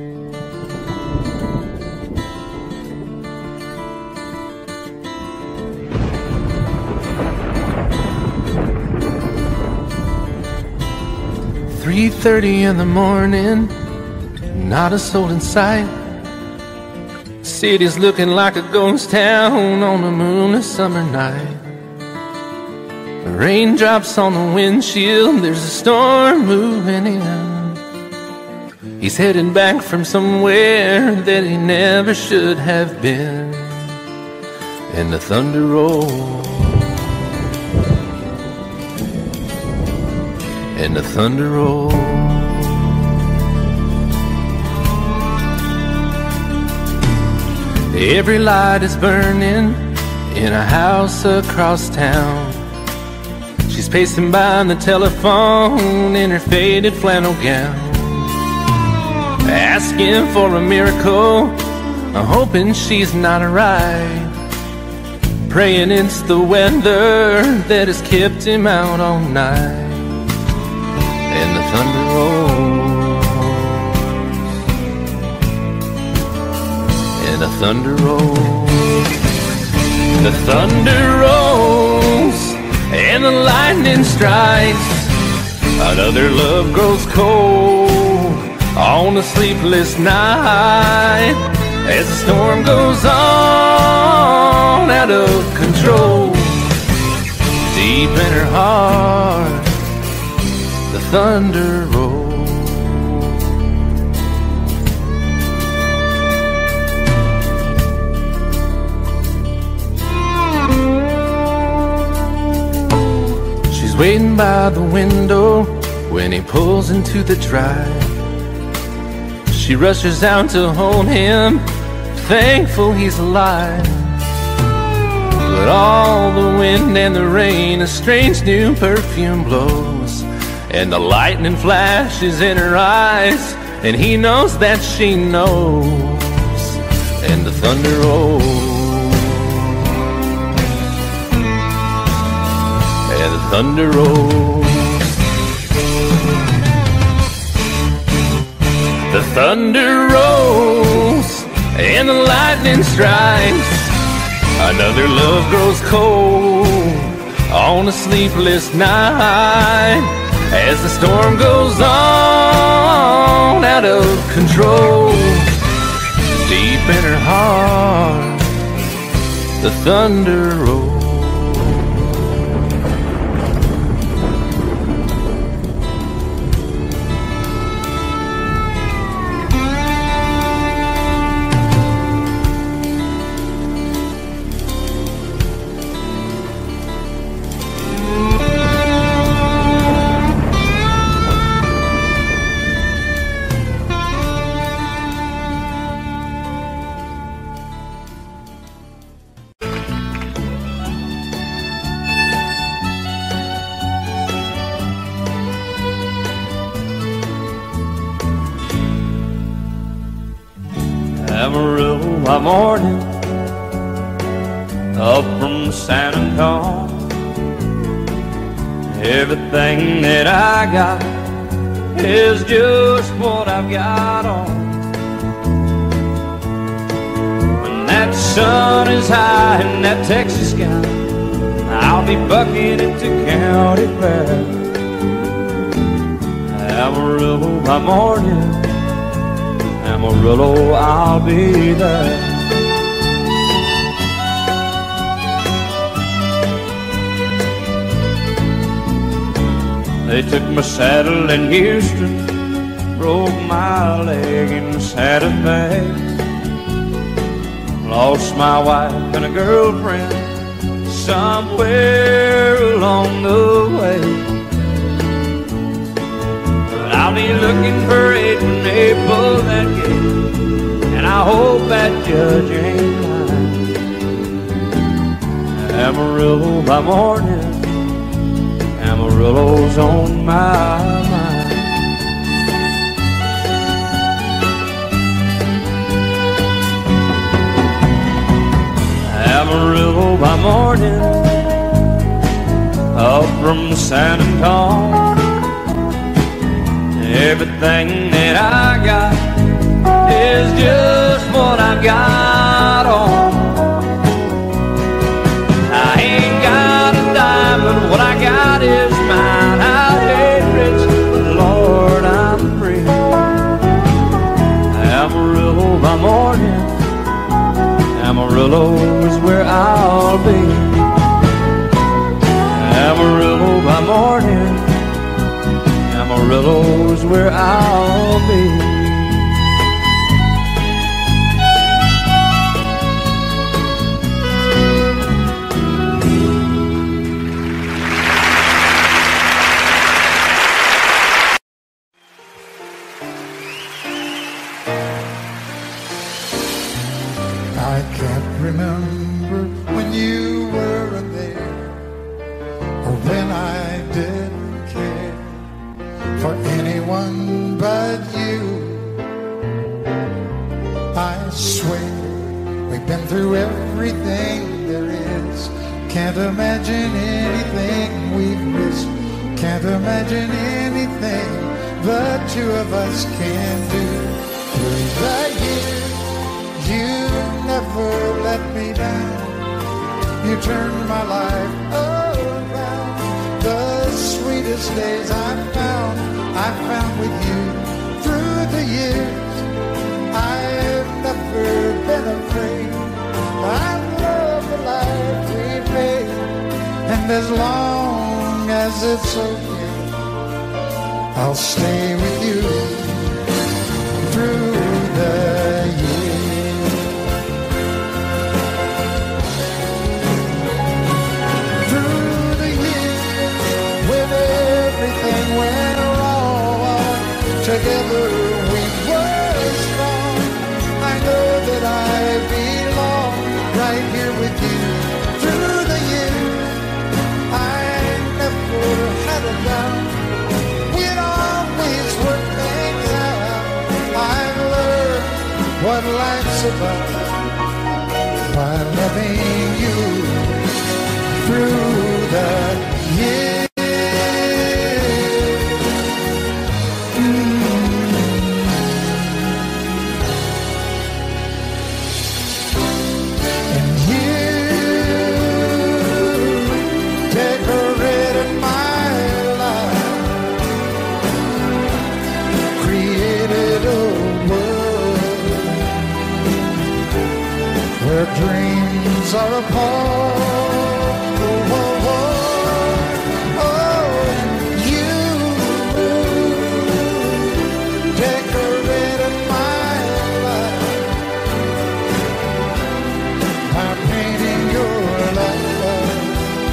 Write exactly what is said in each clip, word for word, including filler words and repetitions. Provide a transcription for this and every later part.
three thirty in the morning, not a soul in sight. City's looking like a ghost town on a moonless summer night. Raindrops on the windshield, there's a storm moving in. He's heading back from somewhere that he never should have been. And the thunder rolls, and the thunder rolls. Every light is burning in a house across town. She's pacing by the telephone in her faded flannel gown, asking for a miracle, hoping she's not alright, praying it's the weather that has kept him out all night. And the thunder rolls, and the thunder rolls, the thunder rolls, and the lightning strikes. Another love grows cold on a sleepless night, as the storm goes on out of control. Deep in her heart, the thunder rolls. She's waiting by the window when he pulls into the drive. She rushes out to hold him, thankful he's alive. But all the wind and the rain, a strange new perfume blows, and the lightning flashes in her eyes, and he knows that she knows. And the thunder rolls, and the thunder rolls. The thunder rolls, and the lightning strikes. Another love grows cold on a sleepless night, as the storm goes on out of control. Deep in her heart, the thunder rolls. Amarillo by morning, up from San Antonio. Everything that I got is just what I've got on. When that sun is high in that Texas sky, I'll be bucking into county fair. Amarillo by morning, Amarillo, I'll be there. They took my saddle in Houston, broke my leg in Santa Fe, lost my wife and a girlfriend somewhere along the way. But I'll be looking for eight when they pull that gate, and I hope that judge ain't lying. Amarillo by morning, Amarillo's on my mind. Amarillo by morning, up from San Antonio. Everything that I got just what I've got on. I ain't got a dime, but what I got is mine. I ain't rich, but Lord, I'm free. Amarillo by morning, Amarillo is where I'll be. Amarillo by morning, Amarillo is where I'll be. I can't remember when you weren't there, or when I didn't care for anyone but you. I swear we've been through everything there is. Can't imagine anything we've missed. Can't imagine anything the two of us can do. Through the years, you never let me down. You turned my life around. The sweetest days I found, I found with you. Through the years, I've never been afraid. I love the life we made, and as long as it's okay, I'll stay with you through the years. Through the years, when everything went wrong, together we were strong. I know that I belong right here with you. Through the years, I never had a doubt. We'd always work things out. I've learned what life's about by loving you through the years. And you decorated my life, created a world where dreams are apart. Oh, oh, oh, oh, you decorated my life by painting your life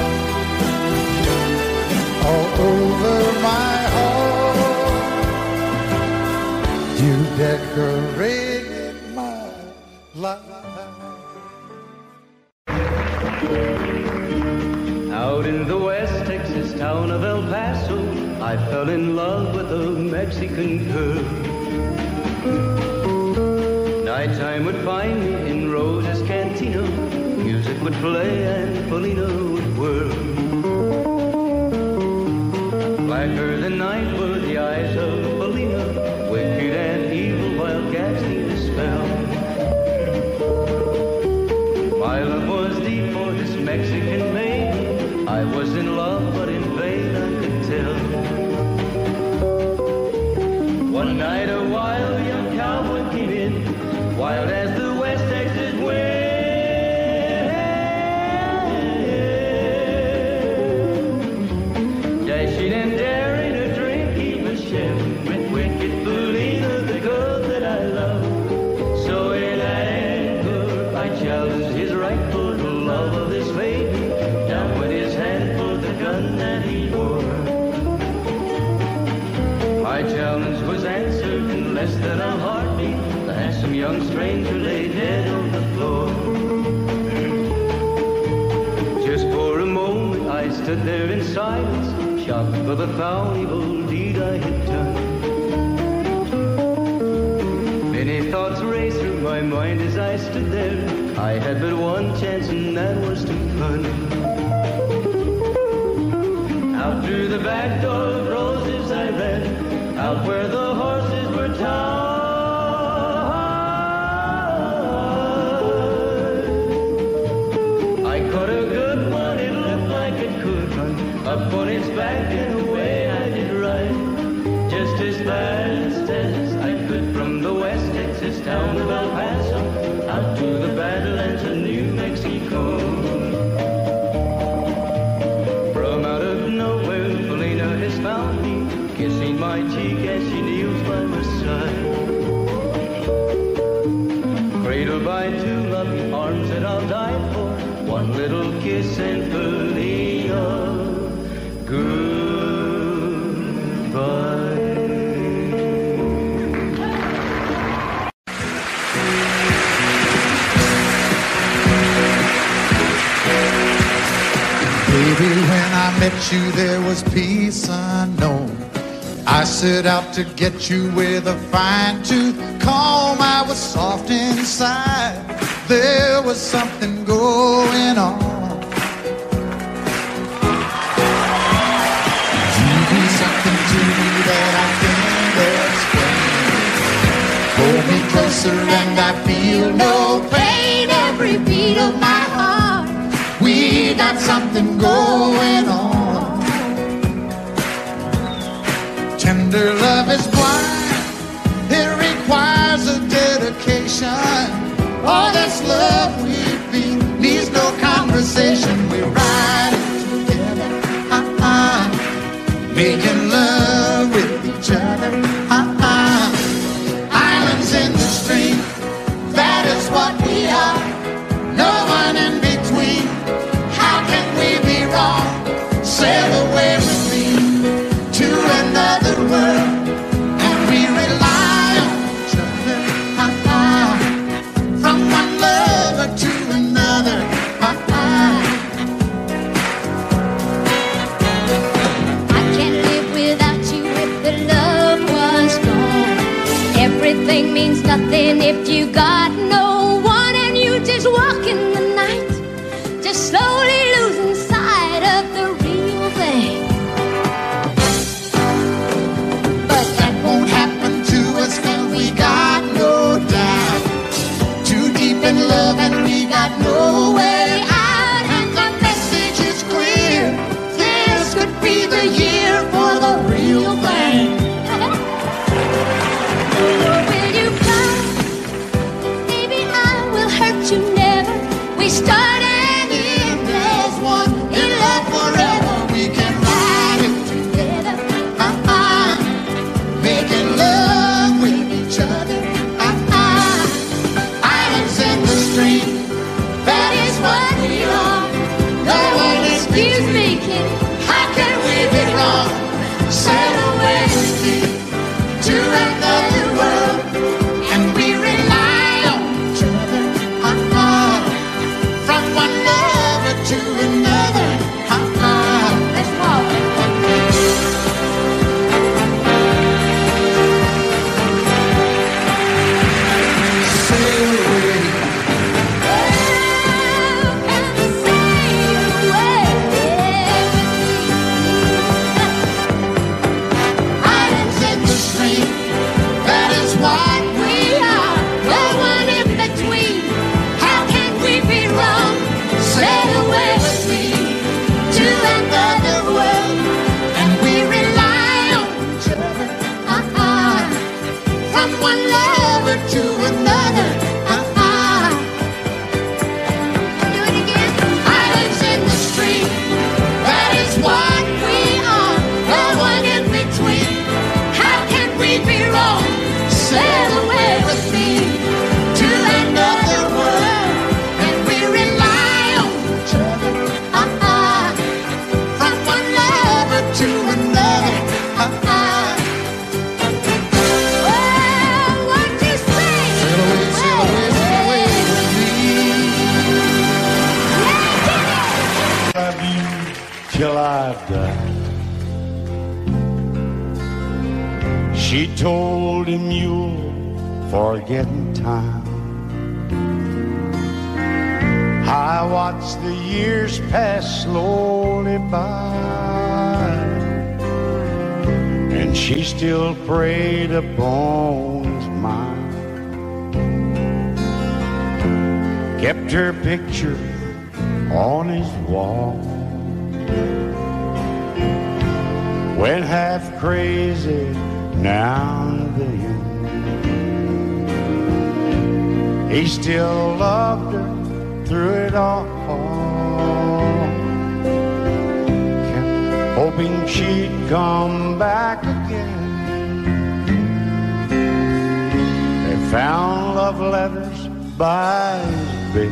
all over my heart. You decorated my life. Out in the West Texas town of El Paso, I fell in love with a Mexican girl. Nighttime would find me in Rosa's Cantina. Music would play and Felina would whirl. Blacker than night were the eyes of Felina, wicked and evil while Gatsby the spell. My love was deep for this Mexican maid. I was in love, but in vain I could tell. One night a wild young cowboy came in, wild as the West Texas wind. Dashing and daring, a drink he was sharing with wicked Felina, the girl that I love. So in anger I challenged his right for the love of this maiden. Down went his hand for the gun that he wore. My challenge was answered in less than a heartbeat. The handsome young stranger lay dead on the floor. Just for a moment I stood there in silence, shocked for the foul evil deed I had done. Many thoughts raced through my mind as I stood there. I had but one chance and that was to run. Out through the back door of Roses I ran, out where the horses were tied. just as fast as I could from the West Texas town of El Paso out to the Badlands of New Mexico. From out of nowhere, Felina has found me, kissing my cheek as she kneels by my side. Cradled by two loving arms that I'll die for, one little kiss and Felina, goodbye. Baby, when I met you, there was peace unknown. I set out to get you with a fine tooth comb. I was soft inside. There was something going on. You do something to me that I can't explain. Hold me closer and I feel no pain. Every beat of my heart, we got something going on. Tender love is blind. It requires a dedication. All this love we feel needs no conversation. We ride it together, uh-uh, making love with each other, uh-uh. Islands in the stream, that is what we are. No one in between. How can we be wrong? Sail away with me to another world, and we rely on each other, uh-uh. From one lover to another, uh-uh. I can't live without you if the love was gone. Everything means nothing if you got no one, and you just walk in the night, just slowly losing sight of the real thing. But that won't happen to us, and we got no doubt. Too deep in love and we got no way out. And the message is clear. This could be the year for the real thing. Will you cry? Maybe I will hurt you never. We start and end as one. In love forever, we can ride it together, uh-uh. Making love with each other, uh-uh. Islands in the stream, that is what we are. No one is Excuse me, kid. How can we be wrong? Sail away with me to another world, and we rely on each other, uh-uh. From one lover to another, uh-uh. Let's walk. Sail away. Islands in the stream, that is what we are. No one in between. How can we be wrong? Sail away with me to another world, and we rely on each other, uh-uh. From one lover to another, uh-uh. Do it again. Islands in the stream, that is what we are. No one in between. How can we be wrong? Sail away with me to another world, and we rely on each other, uh-uh. From one lover to another, uh-uh. Well, what you say? Sail away, sail away, sail away with me. Love you till I die. She told him you'll forget in time. I watched the years pass slowly by, and she still preyed upon his mind. Kept her picture on his wall. Went half crazy now and then. He still loved her through it all, kept hoping she'd come back again. They found love letters by his bed,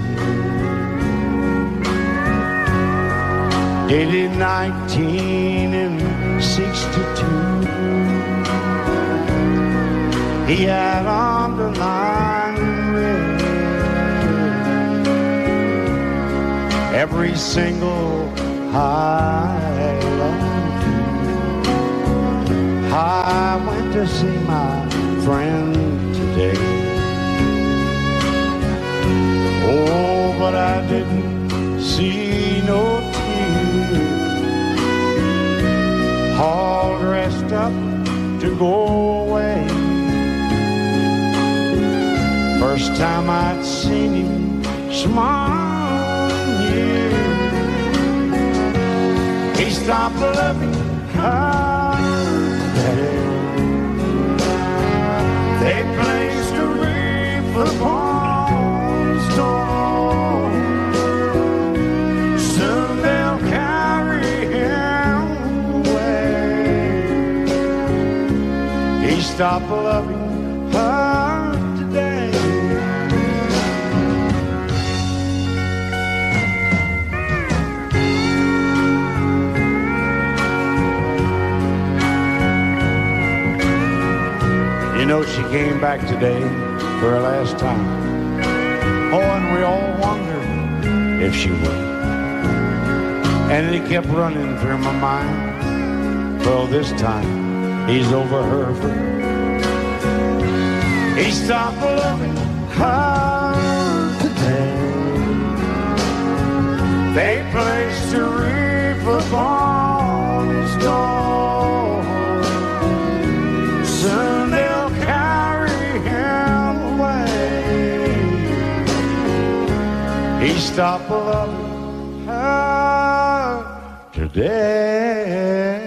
dated nineteen sixty-two. He had underlined red every single I love you. I went to see my friend today. Oh, but I didn't see no tears, all dressed up to go away. First time I'd seen him smile in years. He stopped loving her today. They placed a wreath upon his door. Soon they'll carry him away. He stopped loving her today. You know, she came back today for her last time. Oh, and we all wondered if she would. And it kept running through my mind. Well, this time he's over her for good. He stopped loving her today. They placed a wreath upon his door. Soon they'll carry him away. He stopped loving her today.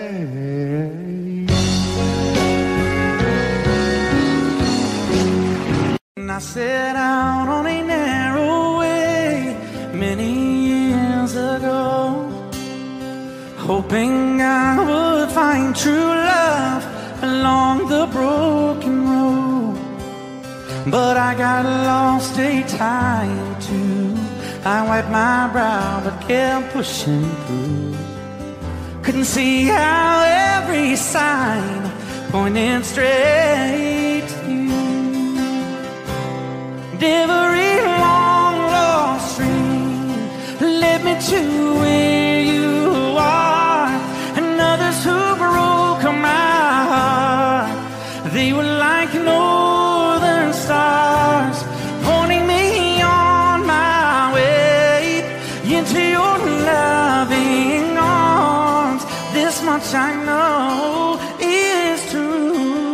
I set out on a narrow way many years ago, hoping I would find true love along the broken road. But I got lost a time too. I wiped my brow but kept pushing through. Couldn't see how every sign pointed straight to you. Every long lost stream led me to where you are, and others who broke my heart, they were like northern stars, pointing me on my way into your loving arms. This much I know is true,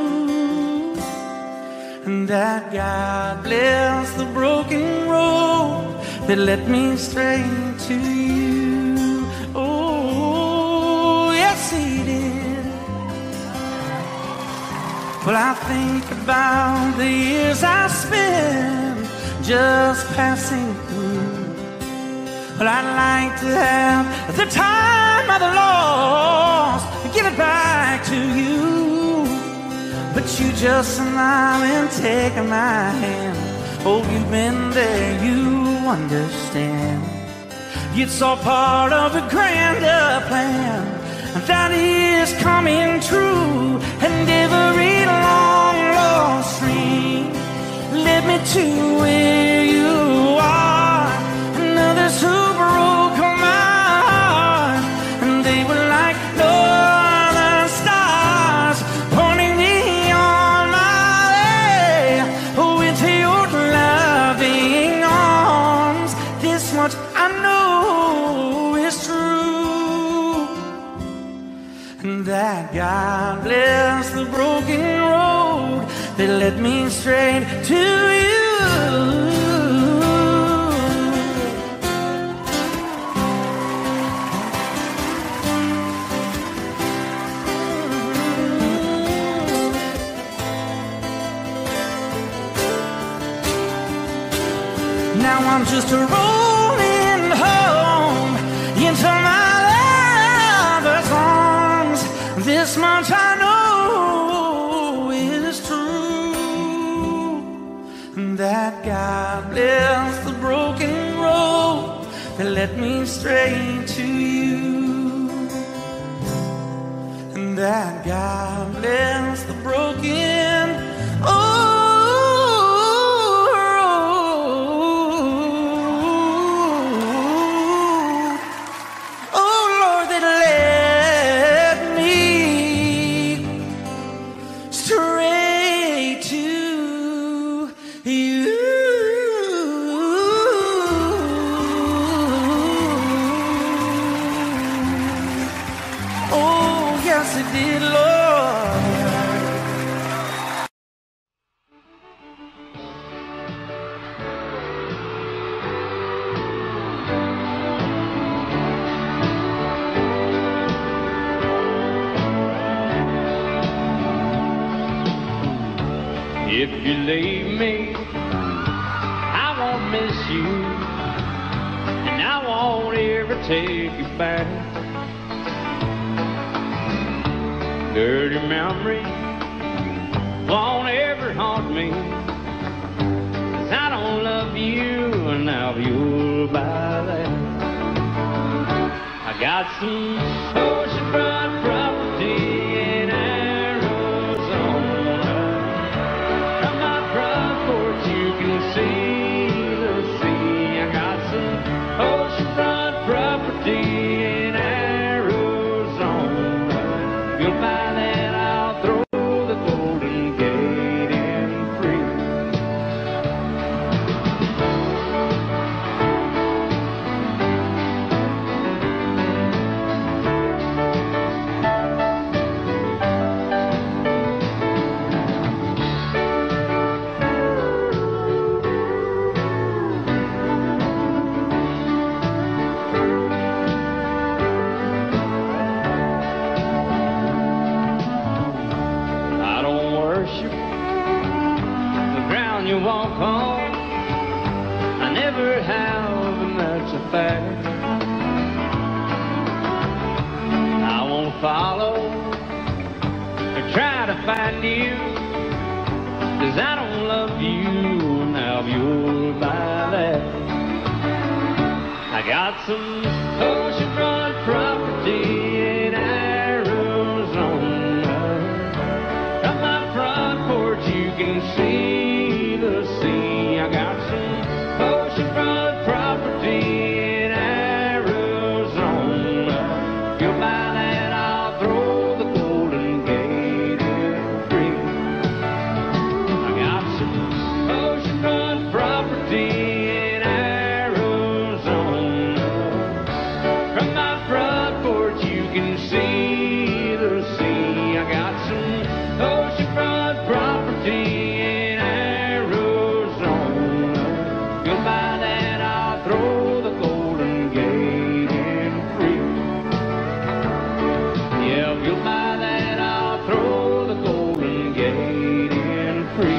and that God bless the broken road that led me straight to you. Oh, yes, He did. Well, I think about the years I spent just passing through. Well, I'd like to have the time I've lost, give it back to you. But you just smile and take my hand. Oh, you've been there, you understand. It's all part of a grander plan that is coming true. And every long lost stream led me to where you are, and others who broke my heart, and they were like northern stars, pointing me on my way, oh, into your loving arms. This much I know is true, and that God bless the broken road that led me straight to you. I'm just rolling home into my lover's arms. This much I know is true, that God bless the broken road that led me straight to you, and that God bless the broken road. If you leave me, I won't miss you, and I won't ever take you back. Dirty memory won't ever haunt me, 'cause I don't love you, and now you'll buy that. I got some oceanfront property in Arizona. From my front porch you can see the sea. I got some oceanfront property in Arizona. You'll buy that, I'll throw the Golden Gate in free. I don't worship the ground you walk on. I never have, and that's a fact. I won't follow or try to find you, 'cause I don't love you, now you'll buy that. I got some oceanfront property in Arizona. From my front porch you can see the sea. I got some oceanfront property in Arizona. If you'll buy that, I'll throw the Golden Gate in free. I got some oceanfront property in Arizona. From my front porch you can see the sea. I got some oceanfront property in Arizona. You'll buy that, I'll throw the Golden Gate in free. Yeah, if you'll buy that, I'll throw the Golden Gate in free.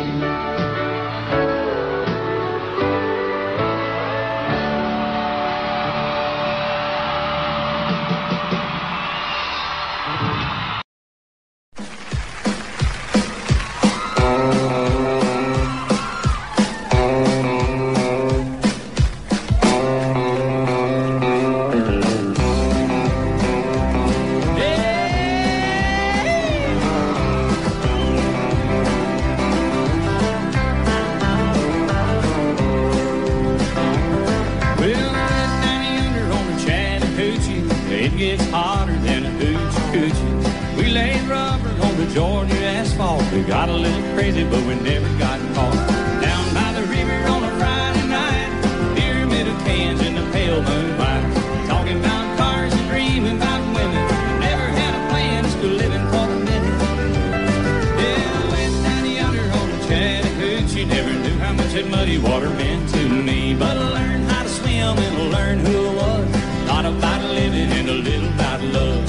Well, right down yonder on the Chattahoochee, it gets hotter than a hoochie coochie. We laid rubber on the Georgia asphalt. We got a little crazy, but we never got caught. Down by the river on a Friday night, pyramid of cans in the pale moonlight. Talking about cars and dreaming about women. Never had a plan, just living for the minute. Yeah, I went down yonder on the Chattahoochee. Never knew how much that muddy water meant to me, but I learned how to swim and I learned who I was. Thought about living and a little about love.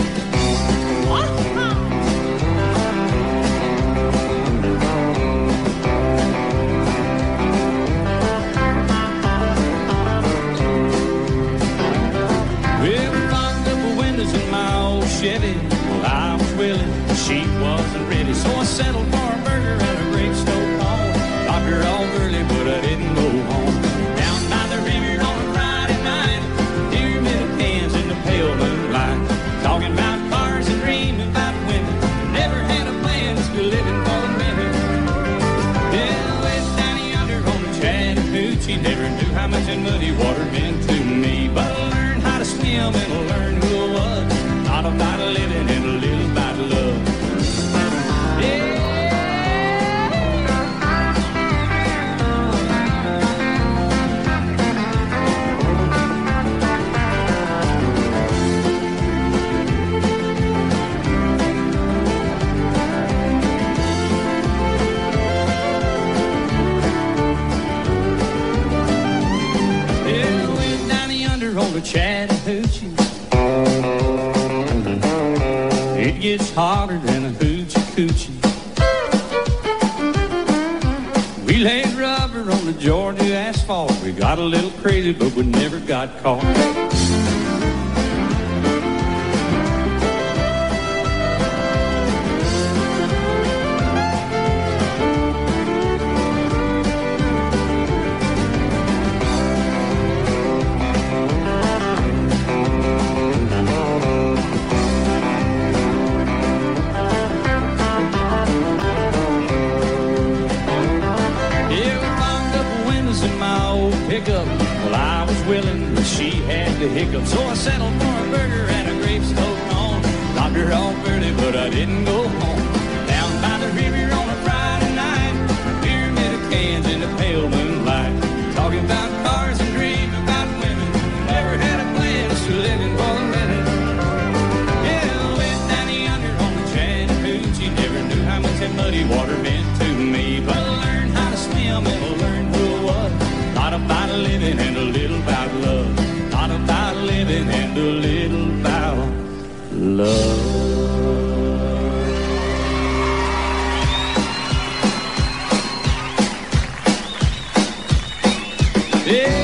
settled for a burger and a great stove home. Got her all early, but I didn't go home. Down by the river on a Friday night, near middle cans in the pale moonlight, talking about cars and dreaming about women. Never had a plan, still living for the minute. Yeah, way down yonder on the Chattahoochee, never knew how much that muddy water meant to me, but I learned how to swim and I learned who I was. Not about living and a little about love. Yeah. Chattahoochee, it gets hotter than a hoochie coochie. We laid rubber on the Georgia asphalt. We got a little crazy, but we never got caught. Well, I was willing, but she had the hiccups, so I settled for a burger and a grape stove on. Dropped her off early, but I didn't go home. Down by the river on a Friday night, pyramid of cans in the pale moonlight, talking about cars and dreaming about women. Never had a plan, still living for the minute. Yeah, went down yonder on the Chattahoochee, never knew how much that muddy water meant to me, but I learned how to swim and I learned who I was. Not about living and a little about love. Not about living and a little about love. Yeah.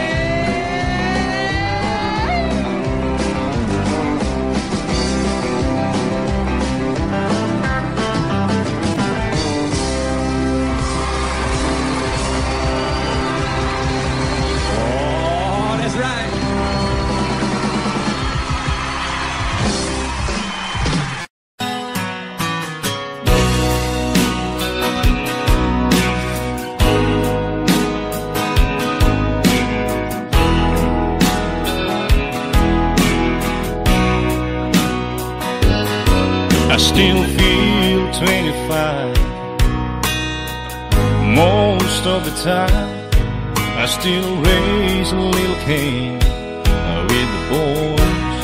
I still feel twenty-five most of the time. I still raise a little cane with the boys,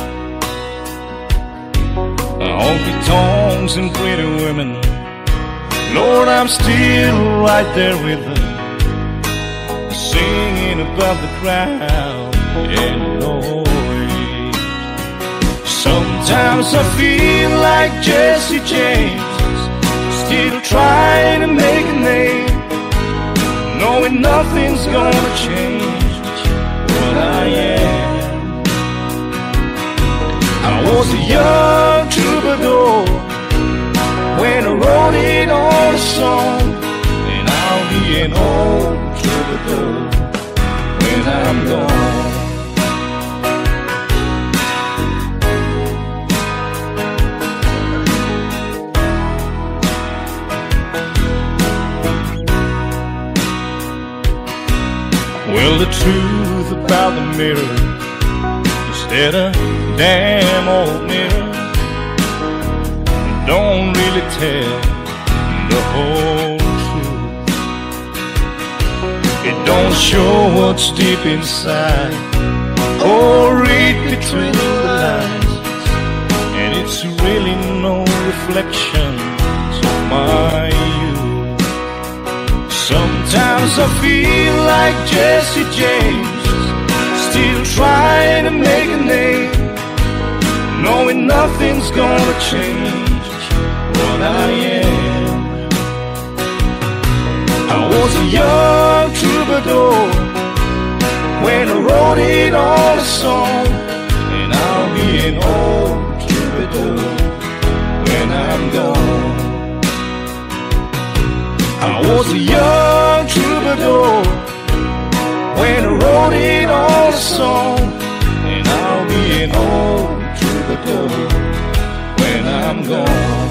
honky tonks and pretty women. Lord, I'm still right there with them, singing above the crowd and noise. Sometimes I feel like Jesse James, still trying to make a name, knowing nothing's gonna change what I am. I was a young troubadour when I wrote it on a song, and I'll be an old troubadour when I'm gone. Well, the truth about the mirror is that a damn old mirror don't really tell the whole truth. It don't show what's deep inside or read between the lines, and it's really no reflection of my youth. Sometimes I feel like Jesse James, still trying to make a name, knowing nothing's gonna change what I am. I was a young troubadour when I wrote it on a song, and I'll be an old troubadour when I'm gone. I was a young troubadour when I wrote it all a song. And I'll be an old troubadour when I'm gone.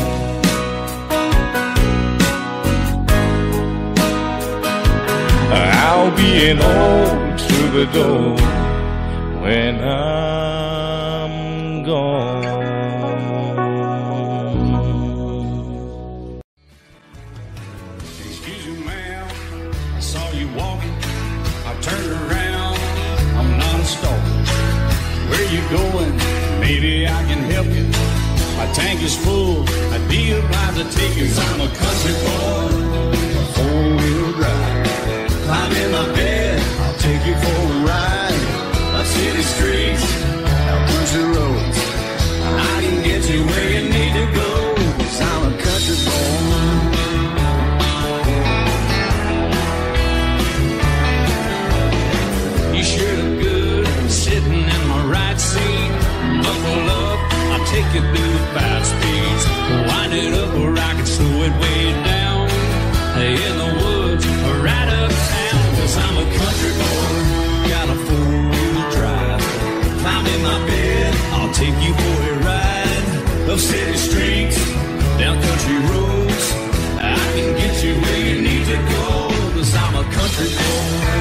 I'll be an old troubadour when I'm gone. Excuse me, ma'am, I saw you walking. I turned around, I'm not a stalker. Where you going? Maybe I can help you. My tank is full, I'd be obliged to take you. 'Cause I'm a country boy, a four-wheel drive. Climb in my bed, I'll take you for a ride. Up city streets, out country roads. I can get you where you need to go, 'cause I'm a country boy. You sure look good, sitting in my right seat. Buckle up, I'll take you through the five speeds. Wind it up or I can slow it way down. In the woods or right uptown, 'cause I'm a country boy, got a four-wheel drive. Climb in my bed, I'll take you for a ride. Up city streets, down country roads. I can get you where you need to go, 'cause I'm a country boy.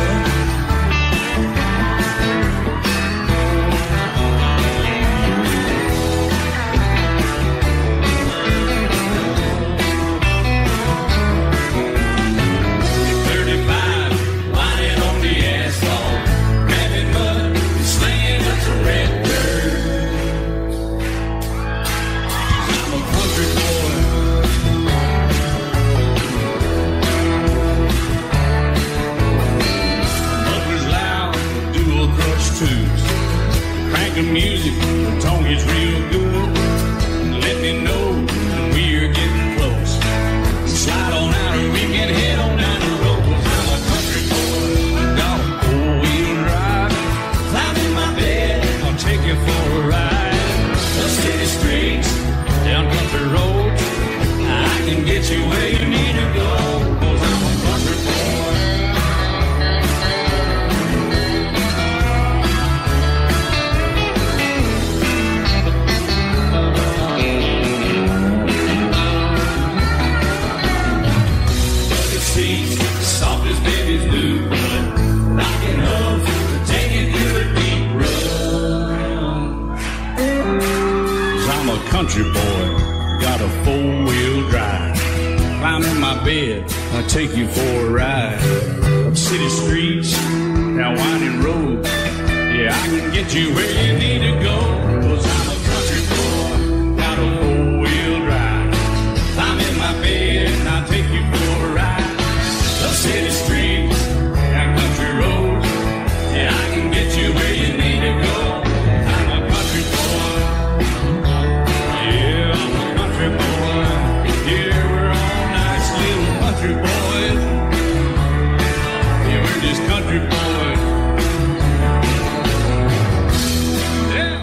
Crank the music, the tone gets real good. Let me know when we're getting close. Slide on out and we can head on down the road. 'Cause I'm a country boy, got a four-wheel drive. Climb in my bed, I'll take you for a ride. Up city streets, down country roads. I can get you where you need to go, 'cause I'm a country boy. Soft as babies do, knocking up to take it through a deep run. 'Cause I'm a country boy, got a four-wheel drive. Climb in my bed, I'll take you for a ride. Up city streets, down winding roads. Yeah, I can get you where you need to go, 'cause I'm a country boy, got a four-wheel drive. Climb in my bed, and I'll take you for a ride. Up city streets, down country roads. Yeah, I can get you where you need to go. I'm a country boy. Yeah, I'm a country boy. Yeah, we're all nice little country boys. Yeah, we're just country boys. Yeah.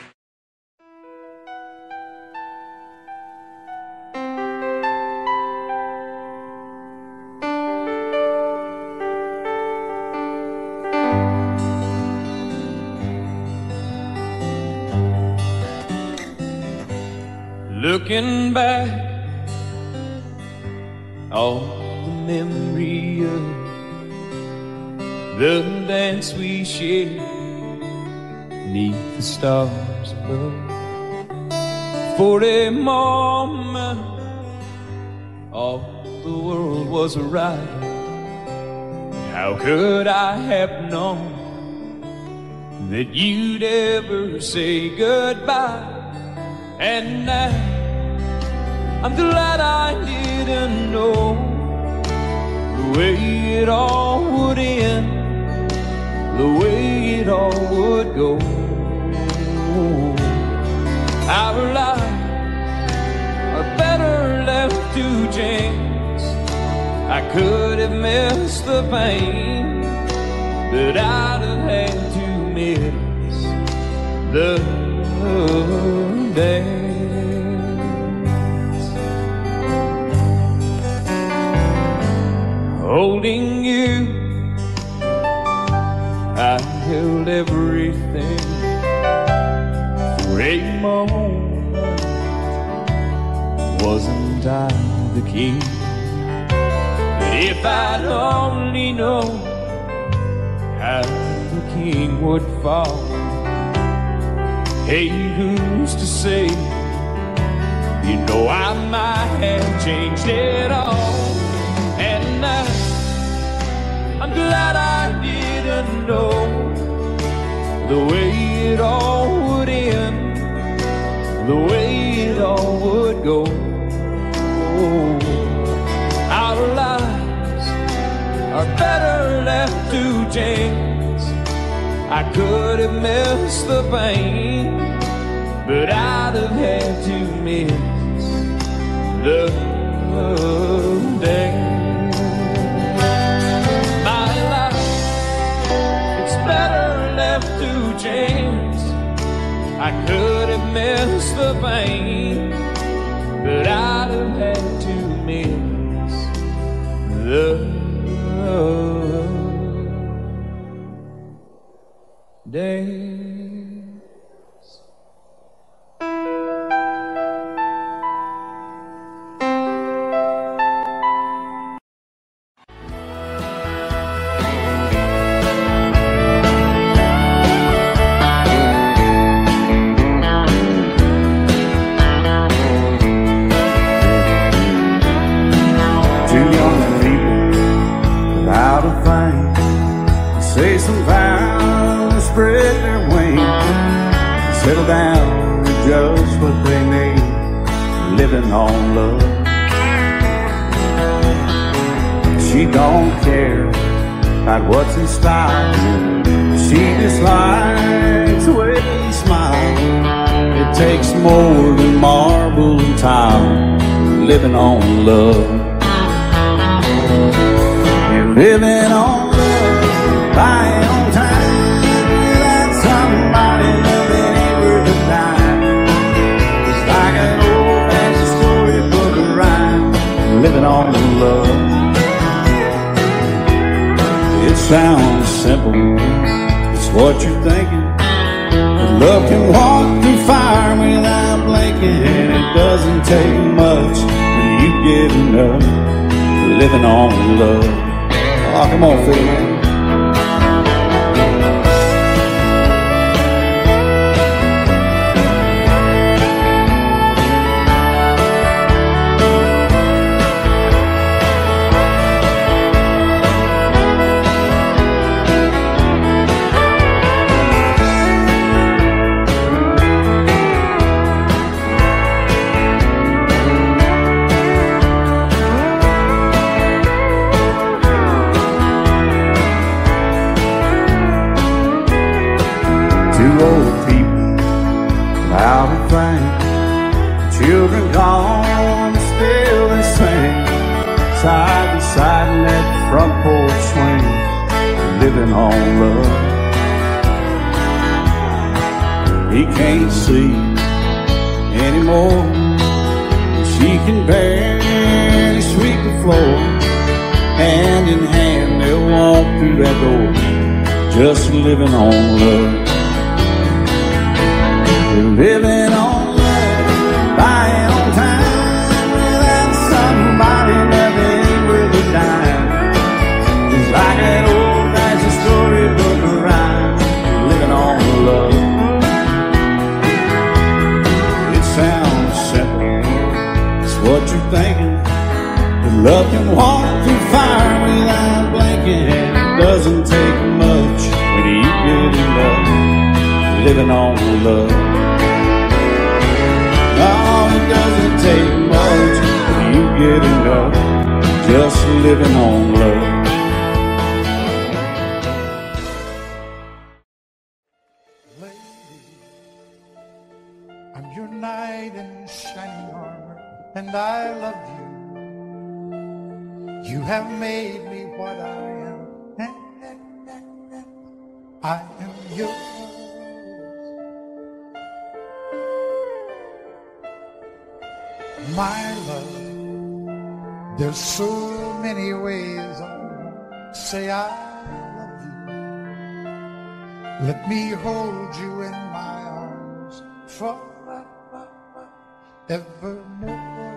Looking back, all the memory of the dance we shared neath the stars above. For a moment, all the world was right. How could I have known that you'd ever say goodbye? And now I'm glad I didn't know the way it all would end, the way it all would go. Our lives are better left to chance. I could have missed the pain, but I'd have had to miss the dance. holding you. I held everything for a moment. Wasn't I the king? But if I'd only known how the king would fall, hey, who's to say? You know I might have changed it all. And I, I'm glad I didn't know the way it all would end, the way it all would go. Our lives are better left to chance. I could have missed the pain, but I'd have had to miss the day. My life, it's better left to chance. I could have missed the pain, but I'd have had to miss the day. Say some vows, spread their wings, settle down to just what they need, living on love. She don't care about what's in style, she just likes the way you smile. It takes more than marble and tile, living on love. You're living on buying on time without somebody loving ain't worth a dime. It's like an old-fashioned storybook of rhyme, living on love. It sounds simple, it's what you're thinking. But love can walk through fire without blinking, and it doesn't take much when you get enough, living on love. Oh, come on, Phil, man. Children gone, still they sing, side by side in that front porch swing, living on love. He can't see anymore, she can barely sweep the floor. Hand in hand they'll walk through that door, just living on love. They're living on buying on time without somebody loving worth a dime. It's like an old-fashioned storybook of rhyme, living on love. It sounds simple, it's what you're thinking. But love can walk through fire without blinking, and it doesn't take much when you get enough, living on love. Oh, it doesn't take much when you get enough, just living on love. Lady, I'm your knight in shining armor, and I love you. You have made me what I am, I am yours. My love, there's so many ways I say I love you. Let me hold you in my arms forevermore.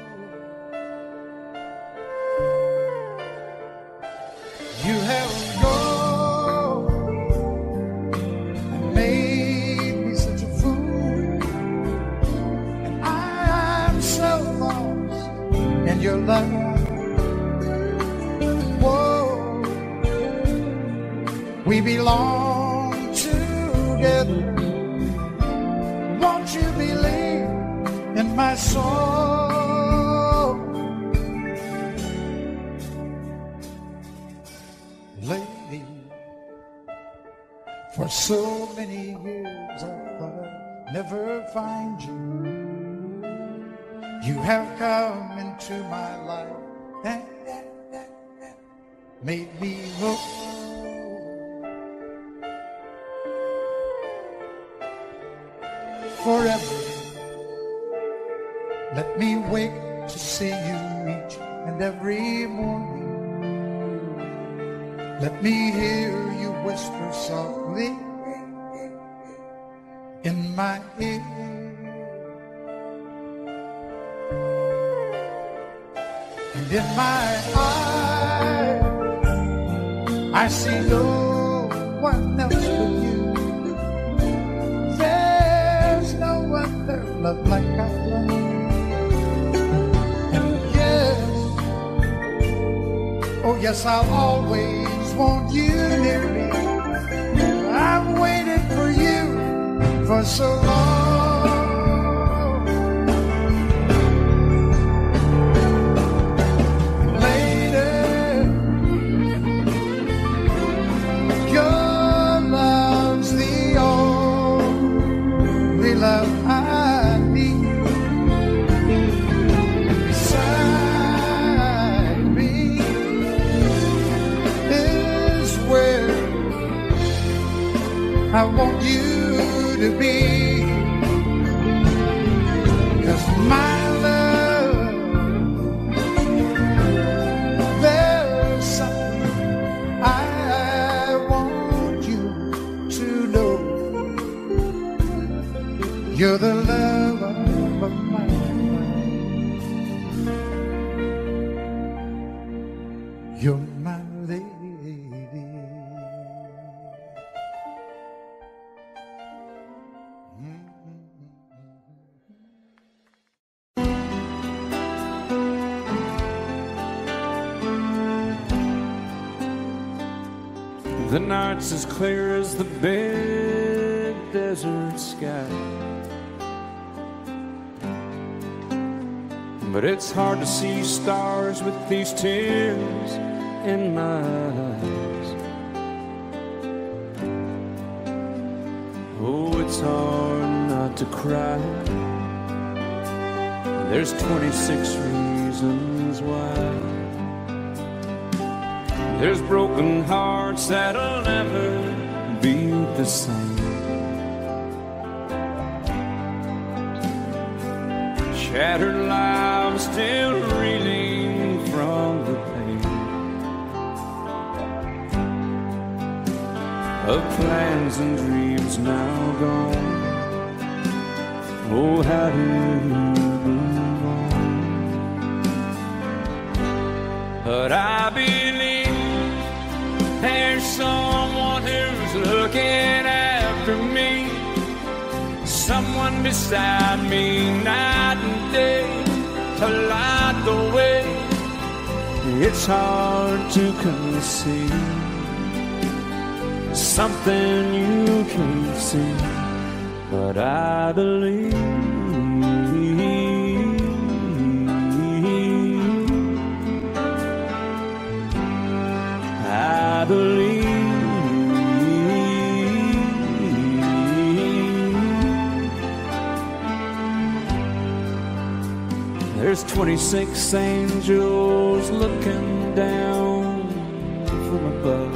You have gone and made me such a fool, and I'm so lost in your love. We belong together. Won't you believe in my soul? Lady, for so many years I thought I'd never find you. You have come into my life and made me whole. Forever, let me wake to see you each and every morning. Let me hear you whisper softly in my ear. And in my eyes, I see no one else but you. Love like I love. And yes, oh yes, I'll always want you near me. I've waited for you for so long. Lady, your love's the only love I I want you to be, 'cause my love, there's something I want you to know. You're the love of my life. You're my lady. The night's as clear as the big desert sky, but it's hard to see stars with these tears in my eyes. Oh, it's hard not to cry. There's twenty-six reasons why. There's broken hearts that'll never be the same. Shattered lives still reeling from the pain of plans and dreams now gone. Oh, how do you move on? But I believe there's someone who's looking after me, someone beside me night and day to light the way. It's hard to conceive something you can't see, but I believe. I believe. There's twenty-six angels looking down from above,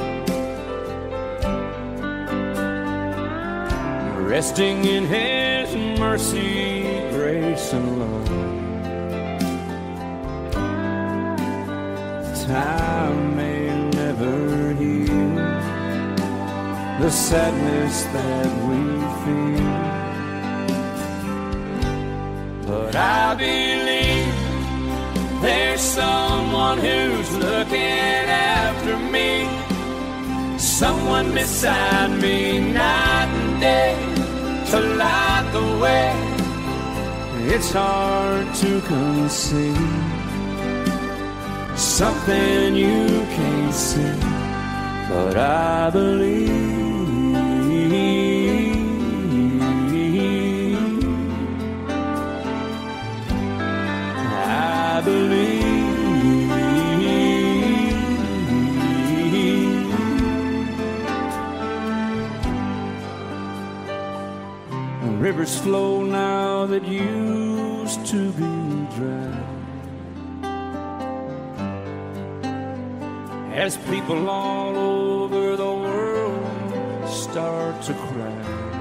resting in His mercy, grace, and love. Time may never never heal the sadness that we feel. But I believe there's someone who's looking after me, someone beside me night and day to light the way. It's hard to conceive something you can't see, but I believe. I believe. Rivers flow now that used to be dry, as people all over the world start to cry.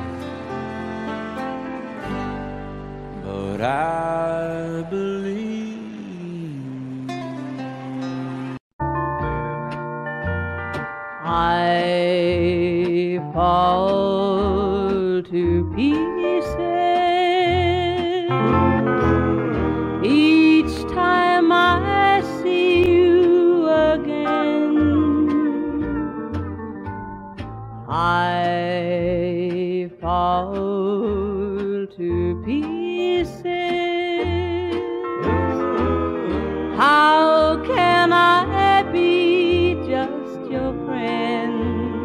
But I believe. I fall to pieces each time I see you again. I fall to pieces. How can I be just your friend?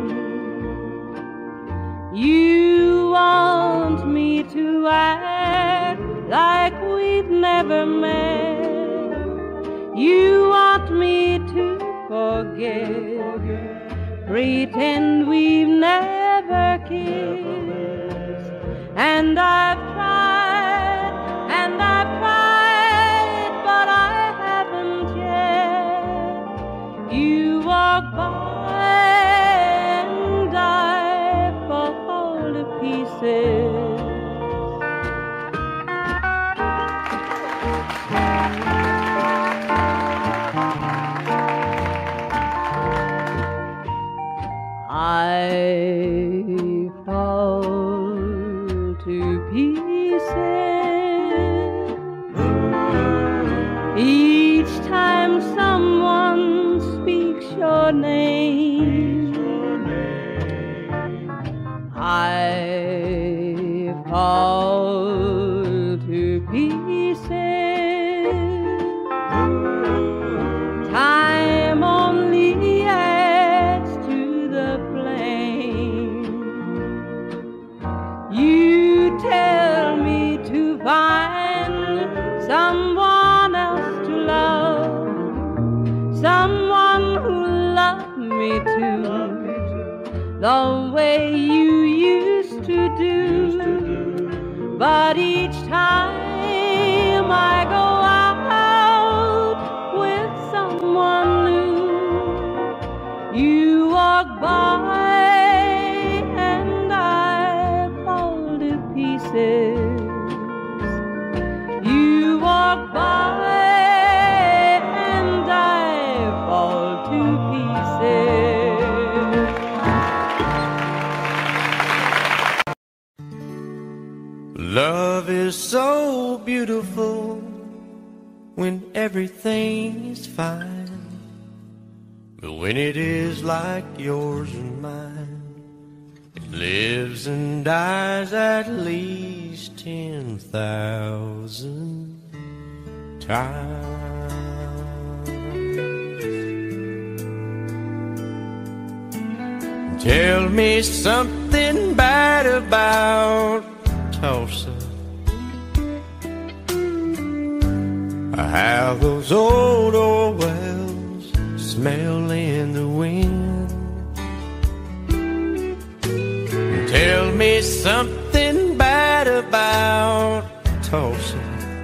You want me to act like we've never met. You want me to forget, pretend we've never kissed. And I've tried, and I've tried, but I haven't yet. You walk by and I fall to pieces. I fall to pieces each time someone speaks your name. I fall to pieces. Time only adds to the flame. You tell me to find someone else to love, someone who loved me too, the way you used to do. But each time I go out with someone new, you walk by and I fall to pieces. You walk by and I fall to pieces. Love is so beautiful when everything is fine, but when it is like yours and mine, it lives and dies at least ten thousand times. Tell me something bad about Tulsa, how those old oil wells smell in the wind. Tell me something bad about Tulsa,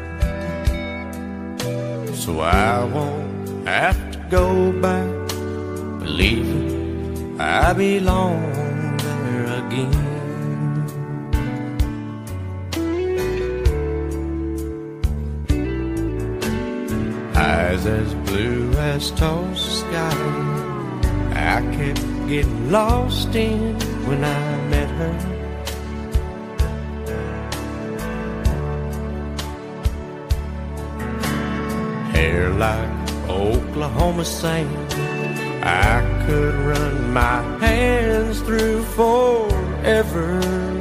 so I won't have to go back believing I belong there again. Eyes as blue as Tulsa sky, I kept getting lost in when I met her. Hair like Oklahoma sand, I could run my hands through forever.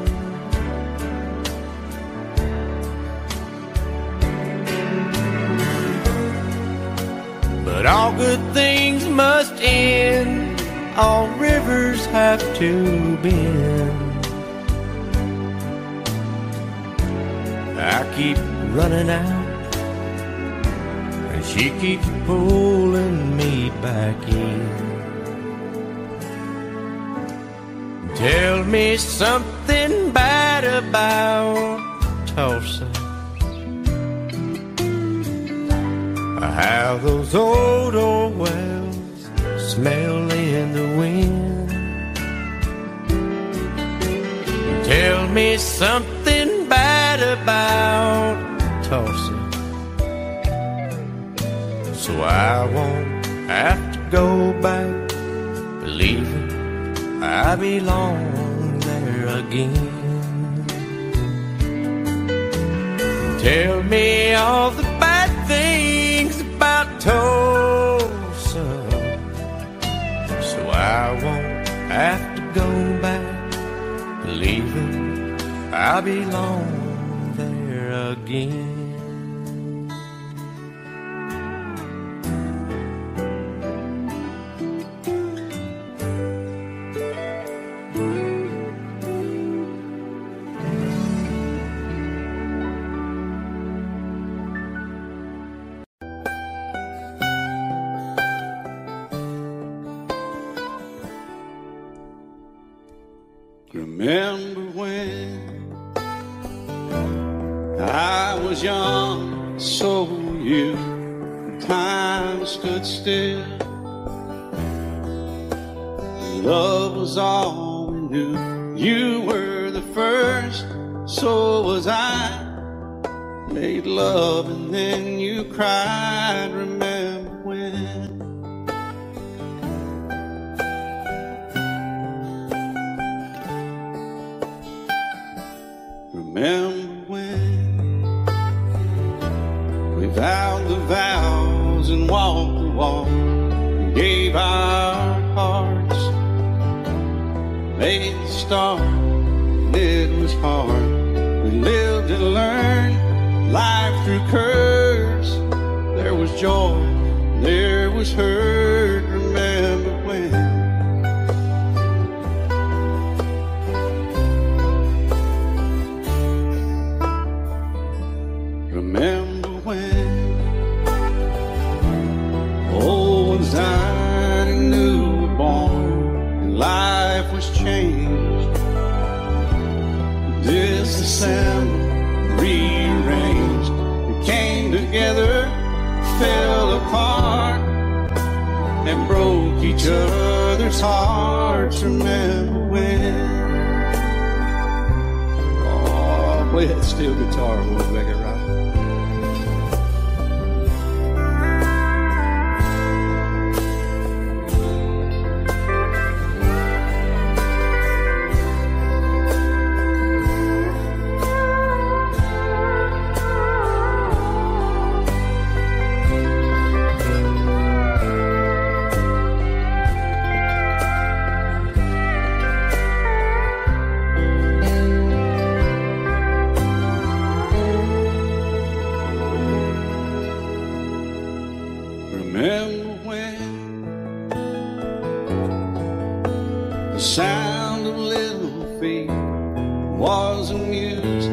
But all good things must end, all rivers have to bend. I keep running out, and she keeps pulling me back in. Tell me something bad about Tulsa, how those old old wells smell in the wind. Tell me something bad about Tulsa, so I won't have to go back believing I belong there again. Tell me all the bad things about Tulsa, so I won't have to go back believing I belong there again. Remember when I was young, so were you. Time stood still. Love was all we knew. You were the first, so was I. Made love and then you cried. Remember when? Remember when we vowed the vows and walked the walk, and gave our hearts, made the start, and it was hard. We lived and learned life through curves. There was joy, there was hurt. Remember when? Remember when old ones died and new were born, and life was changed, disassembled, rearranged. We came together, fell apart, and broke each other's hearts. Remember when? Oh, play that steel guitar, we'll make it right. Remember when the sound of little feet was amused?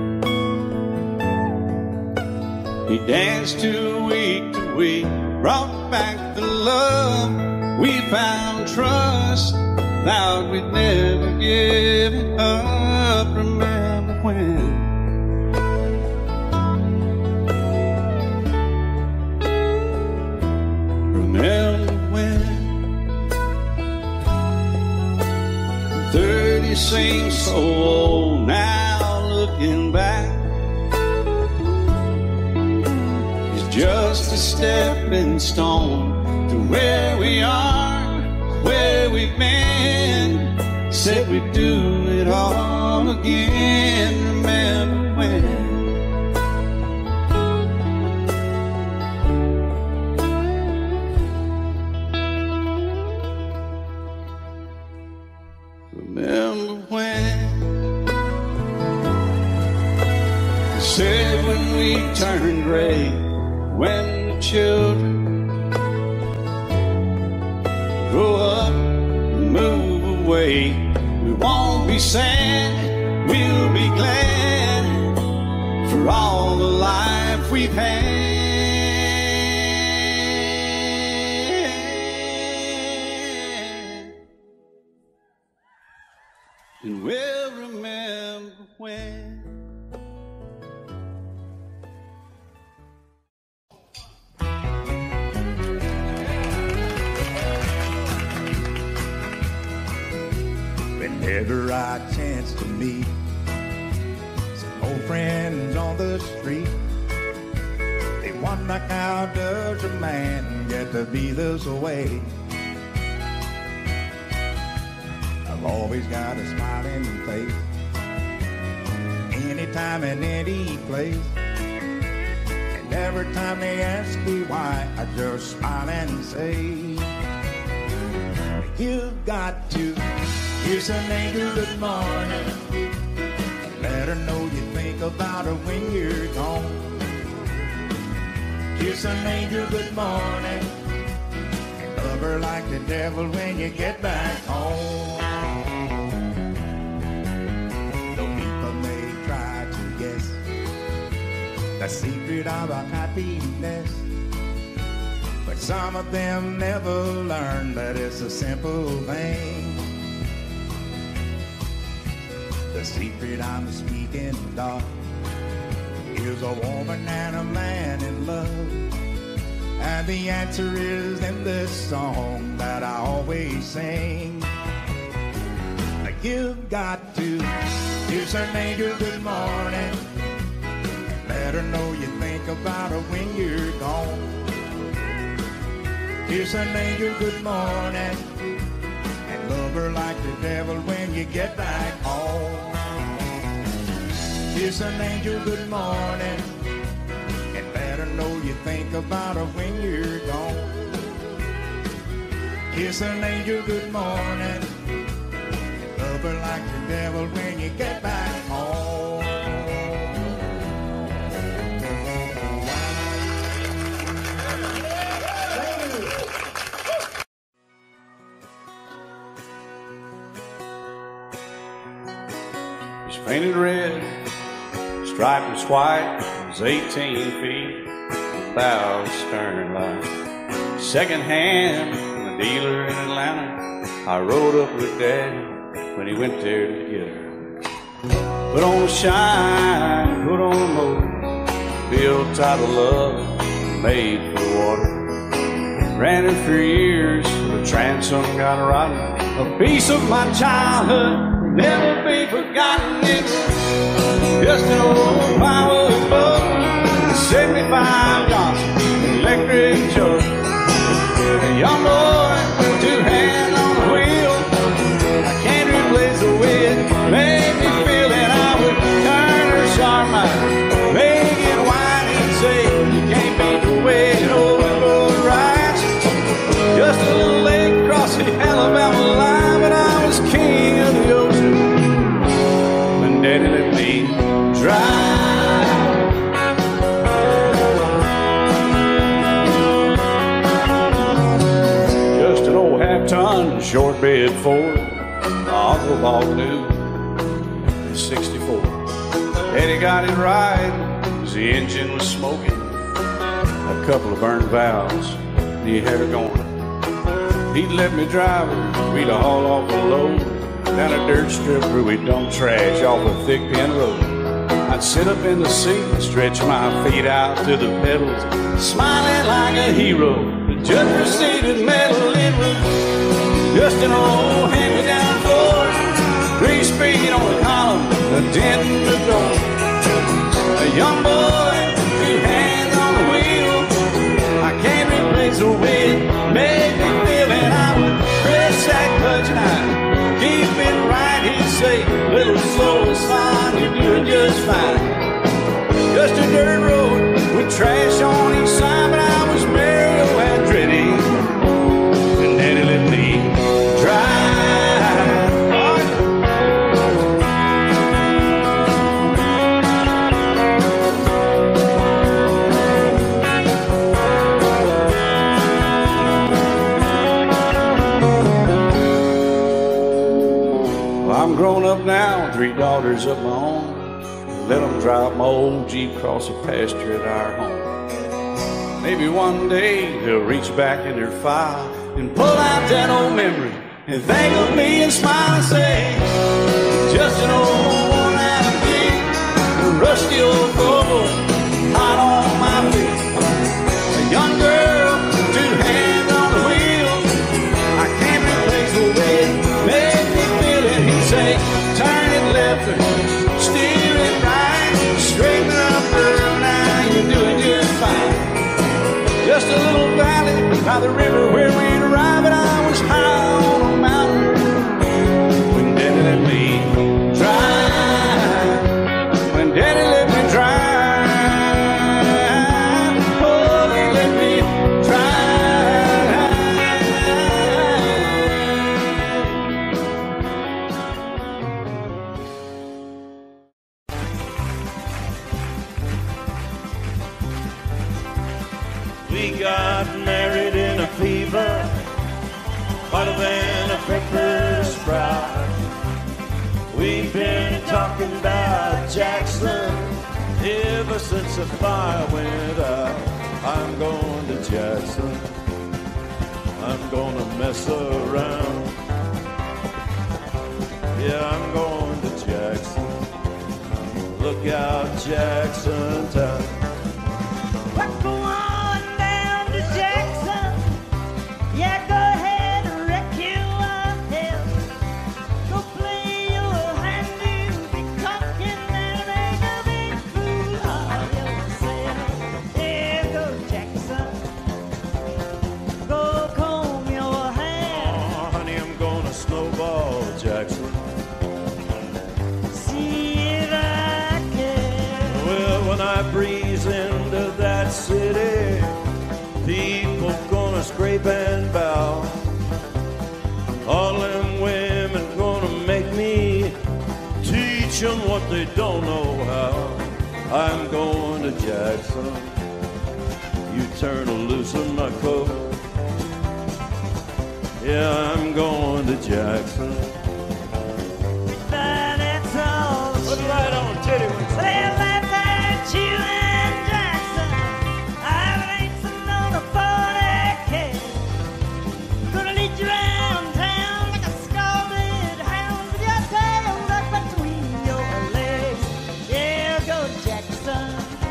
He danced to week to week, brought back the love. We found trust, vowed we'd never give it up. Remember when? Remember when thirty seems so old now, looking back. It's just a stepping stone to where we are, where said we'd do it all again. Remember when? Remember when? You said when we turned gray, when the children grow up and move away, we won't be sad, we'll be glad for all the life we've had. And we'll remember when. Whenever I chance to meet some old friends on the street, they wonder how does a man get to be this way. I've always got a smiling face, anytime and any place. And every time they ask me why, I just smile and say, you've got to kiss an angel good morning, let her know you think about her when you're gone. Kiss an angel good morning, and love her like the devil when you get back home. Though people may try to guess the secret of our happiness, but some of them never learn that it's a simple thing. The secret I'm speaking of is a woman and a man in love, and the answer is in this song that I always sing. You've got to kiss an angel good morning, let her know you think about her when you're gone. Kiss an angel good morning, and love her like the devil when you get back home. Kiss an angel good morning, and let her know you think about her when you're gone. Kiss an angel good morning, and love her like the devil when you get back home. It's painted red, striped was white, it was eighteen feet, bow stern line. Second hand from a dealer in Atlanta, I rode up with Daddy when he went there to get her. Put on a shine, put on a motor, built out of love, made for the water. Ran it for years, the transom got rotten. A piece of my childhood, never be forgotten. It's just an old power boat, seventy-five Johnson electric choke. A young boy, two hands on the wheel. I can't replace the way it made me feel that I would turn her sharp mind, make it whine and say, you can't beat the way an old boat rides. Just a little lake across the Alabama line, but I was king of the ocean when Daddy let me drive. Just an old half-ton short bed Ford my uncle bought new in sixty-four. Daddy got it right as the engine was smoking, a couple of burned valves, and he had her going. He'd let me drive her, we'd haul off a load down a dirt strip where we dumped trash off a thick pin road. I'd sit up in the seat and stretch my feet out to the pedals, smiling like a hero. The judge proceeded metal, it was just an old hand-me-down Ford, three speed on the column, a dent in the door. A young boy, two hands on the wheel. I can't replace the way it made me feel, and I would press that clutch and I'd keep it right. mine. Just a dirt road with trash on each side, but I was Mario Andretti, and Daddy let me drive. Well, I'm grown up now, three daughters of my own. Let them drive my old Jeep across the pasture at our home. Maybe one day they'll reach back in their file and pull out that old memory and think of me and smile and say, just an old worn-out Jeep, a rusty old Volvo, hot on my feet. A young girl, two hands on the wheel. I can't replace the way it made me feel it. He'd say, turn it left or steer it right, straighten up, girl, now you're doing just fine. Just a little valley by the river where we'd arrive, and I was high on a mountain when Daddy let me drive. When Daddy let me drive, oh, he let me We got married in a fever, hotter than a pepper sprout. We've been talking about Jackson ever since the fire went out. I'm going to Jackson, I'm gonna mess around. Yeah, I'm going to Jackson, look out Jackson town. We're going down to Jackson. Yeah, go ahead and wreck your tail. Go play your hand, you'll be talking and make a big fool of yourself. Yeah, go Jackson. Go comb your hair. Oh, honey, I'm gonna snowball Jackson. See if I can. Well, when I breeze into that city, people gonna scrape and bow. All them women gonna make me teach them what they don't know how. I'm going to Jackson, you turn to loosen my coat. Yeah, I'm going to Jackson. But it's all Put it right on, titty wings. Well, I've met you in Jackson. I've raced on a forty K. Gonna lead you around town like a scalded hound with your tail tucked between your legs. Yeah, go Jackson.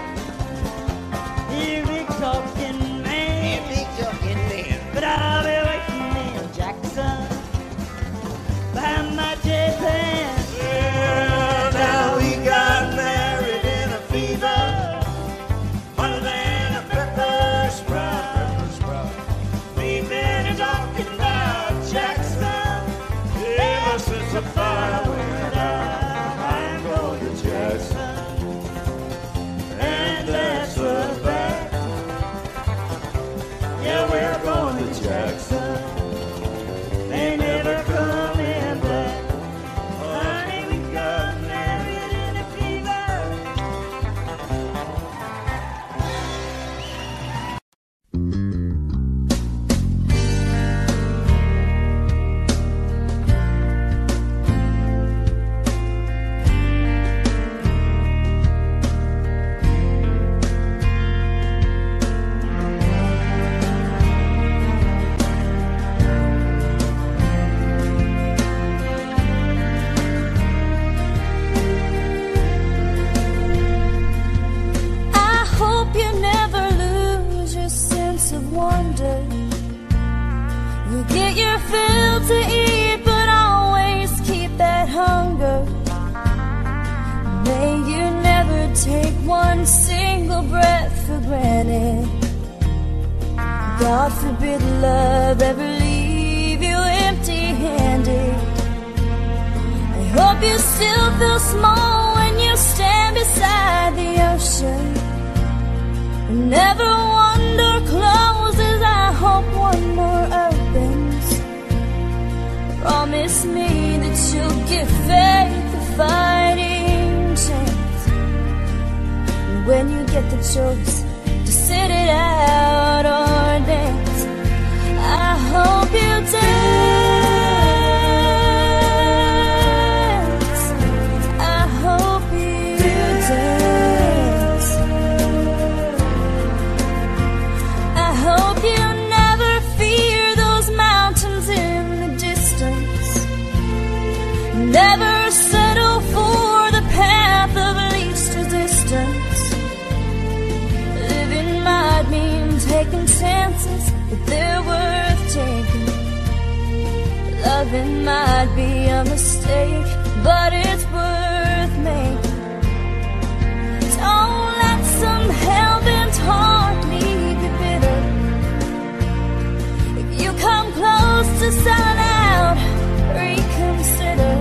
You big talking man. You big talking man. But I'll be waiting in Jackson behind my J-Pan. Yeah, now we got married in a fever, hotter than a pepper sprout. We've been talking about Jackson ever since the fire went out. I'm going to Jackson, and that's a fact. Yeah, we're going to Jackson. They never coming back. Honey, we got married in a fever. I hope you never lose your sense of wonder. You get your fill to eat, but always keep that hunger. May you never take one single breath for granted. God forbid love ever leave you empty-handed. I hope you still feel small when you stand beside beside the ocean. Whenever one door closes, I hope one more opens. Promise me that you'll give faith a fighting chance. And when you get the choice to sit it out or dance, I hope you dance. I hope you dance. I hope you never fear those mountains in the distance. Never settle for the path of least resistance. Living might mean taking chances, but they're worth taking. Loving might be a mistake, but it's worth making. Don't let some hell-bent heart leave you bitter. If you come close to selling out, reconsider.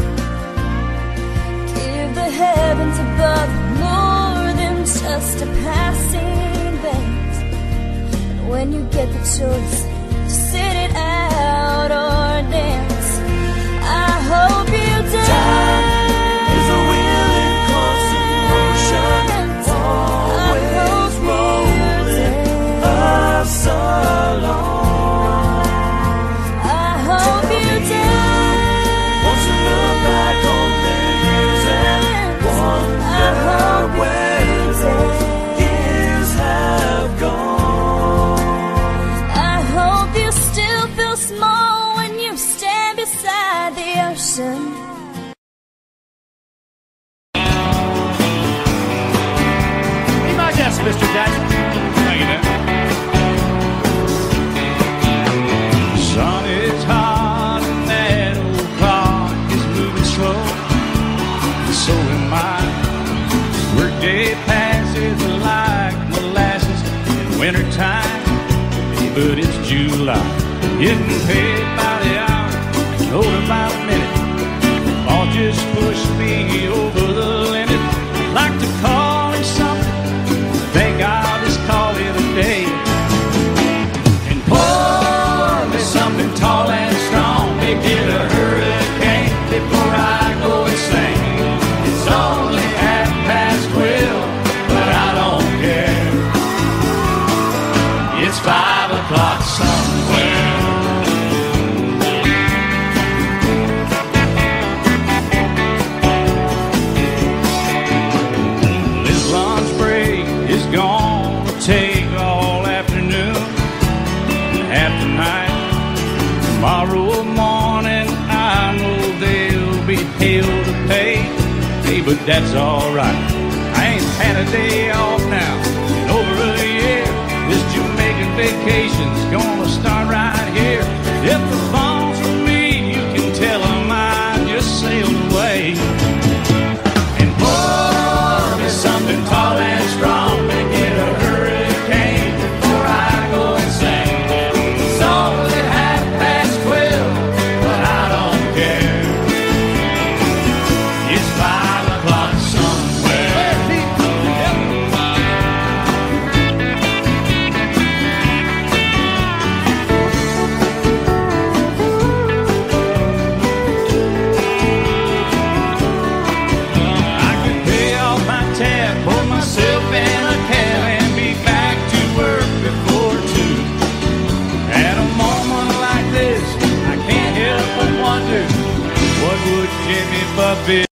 Give the heavens above more than just a passing glance. And when you get the choice to sit it out or dance, I hope you dance. Time is a willing constant motion, always rolling us along. I hope you dance. Once you look back on the years and wonder where those years have gone. I hope you still feel small when you stand beside the ocean. Be my guest, Mister Jackson. Thank you, Dan. Sun is hot and that old clock is moving slow. So am I. Workday passes like molasses in wintertime. But it's July. Getting paid by the hour, told by the minute. All just pushed me over the limit. Like to call it something, think I'll just call it a day. And pour me something tall and strong, make it a hurricane before I go insane. It's only half past twelve, but I don't care. It's five o'clock somewhere. This lunch break is gonna take all afternoon, half the night. Tomorrow morning I know there'll be hell to pay. Hey, but that's alright. I ain't had a day off now in over a year. This Jamaican vacation's gonna start right here. If the phone's for me, you can tell them I just sailed away. And pour me something tall and strong, make it a hurricane before I go insane. It's only half past twelve, but I don't care. It's five o'clock somewhere. I can pay off my tab, pull myself in a cab, and be back to work before two. At a moment like this, I can't help but wonder, what would Jimmy Buffett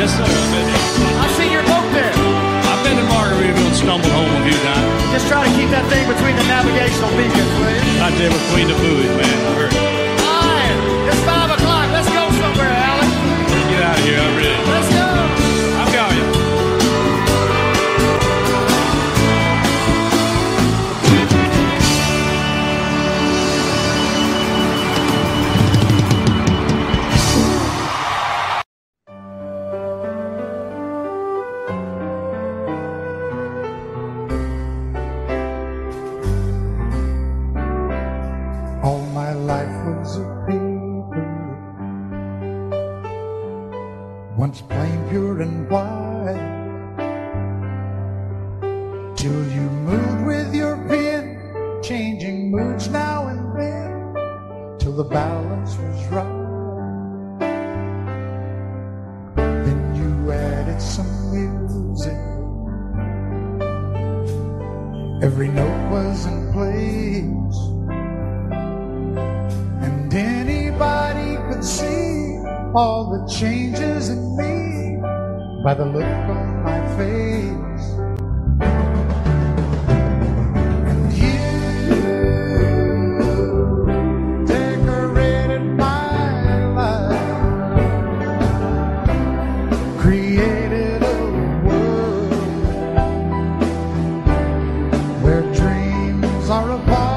Yes, sir. I've been there. I've seen your boat there. I've been to Margaritaville and stumbled home a few times. Just try to keep that thing between the navigational beacons, please. Not there between the buoys, man. I heard. All right, it's five o'clock. Let's go somewhere, Alex. Get out of here. I'm ready. Let's go. I'm going. All my life was a paper, once plain, pure and white, till you moved with your pen, changing moods now and then, till the balance was right. Then you added some music, every note was in place, and anybody could see all the changes in me by the look on my face. And you decorated my life, created a world where dreams are apart.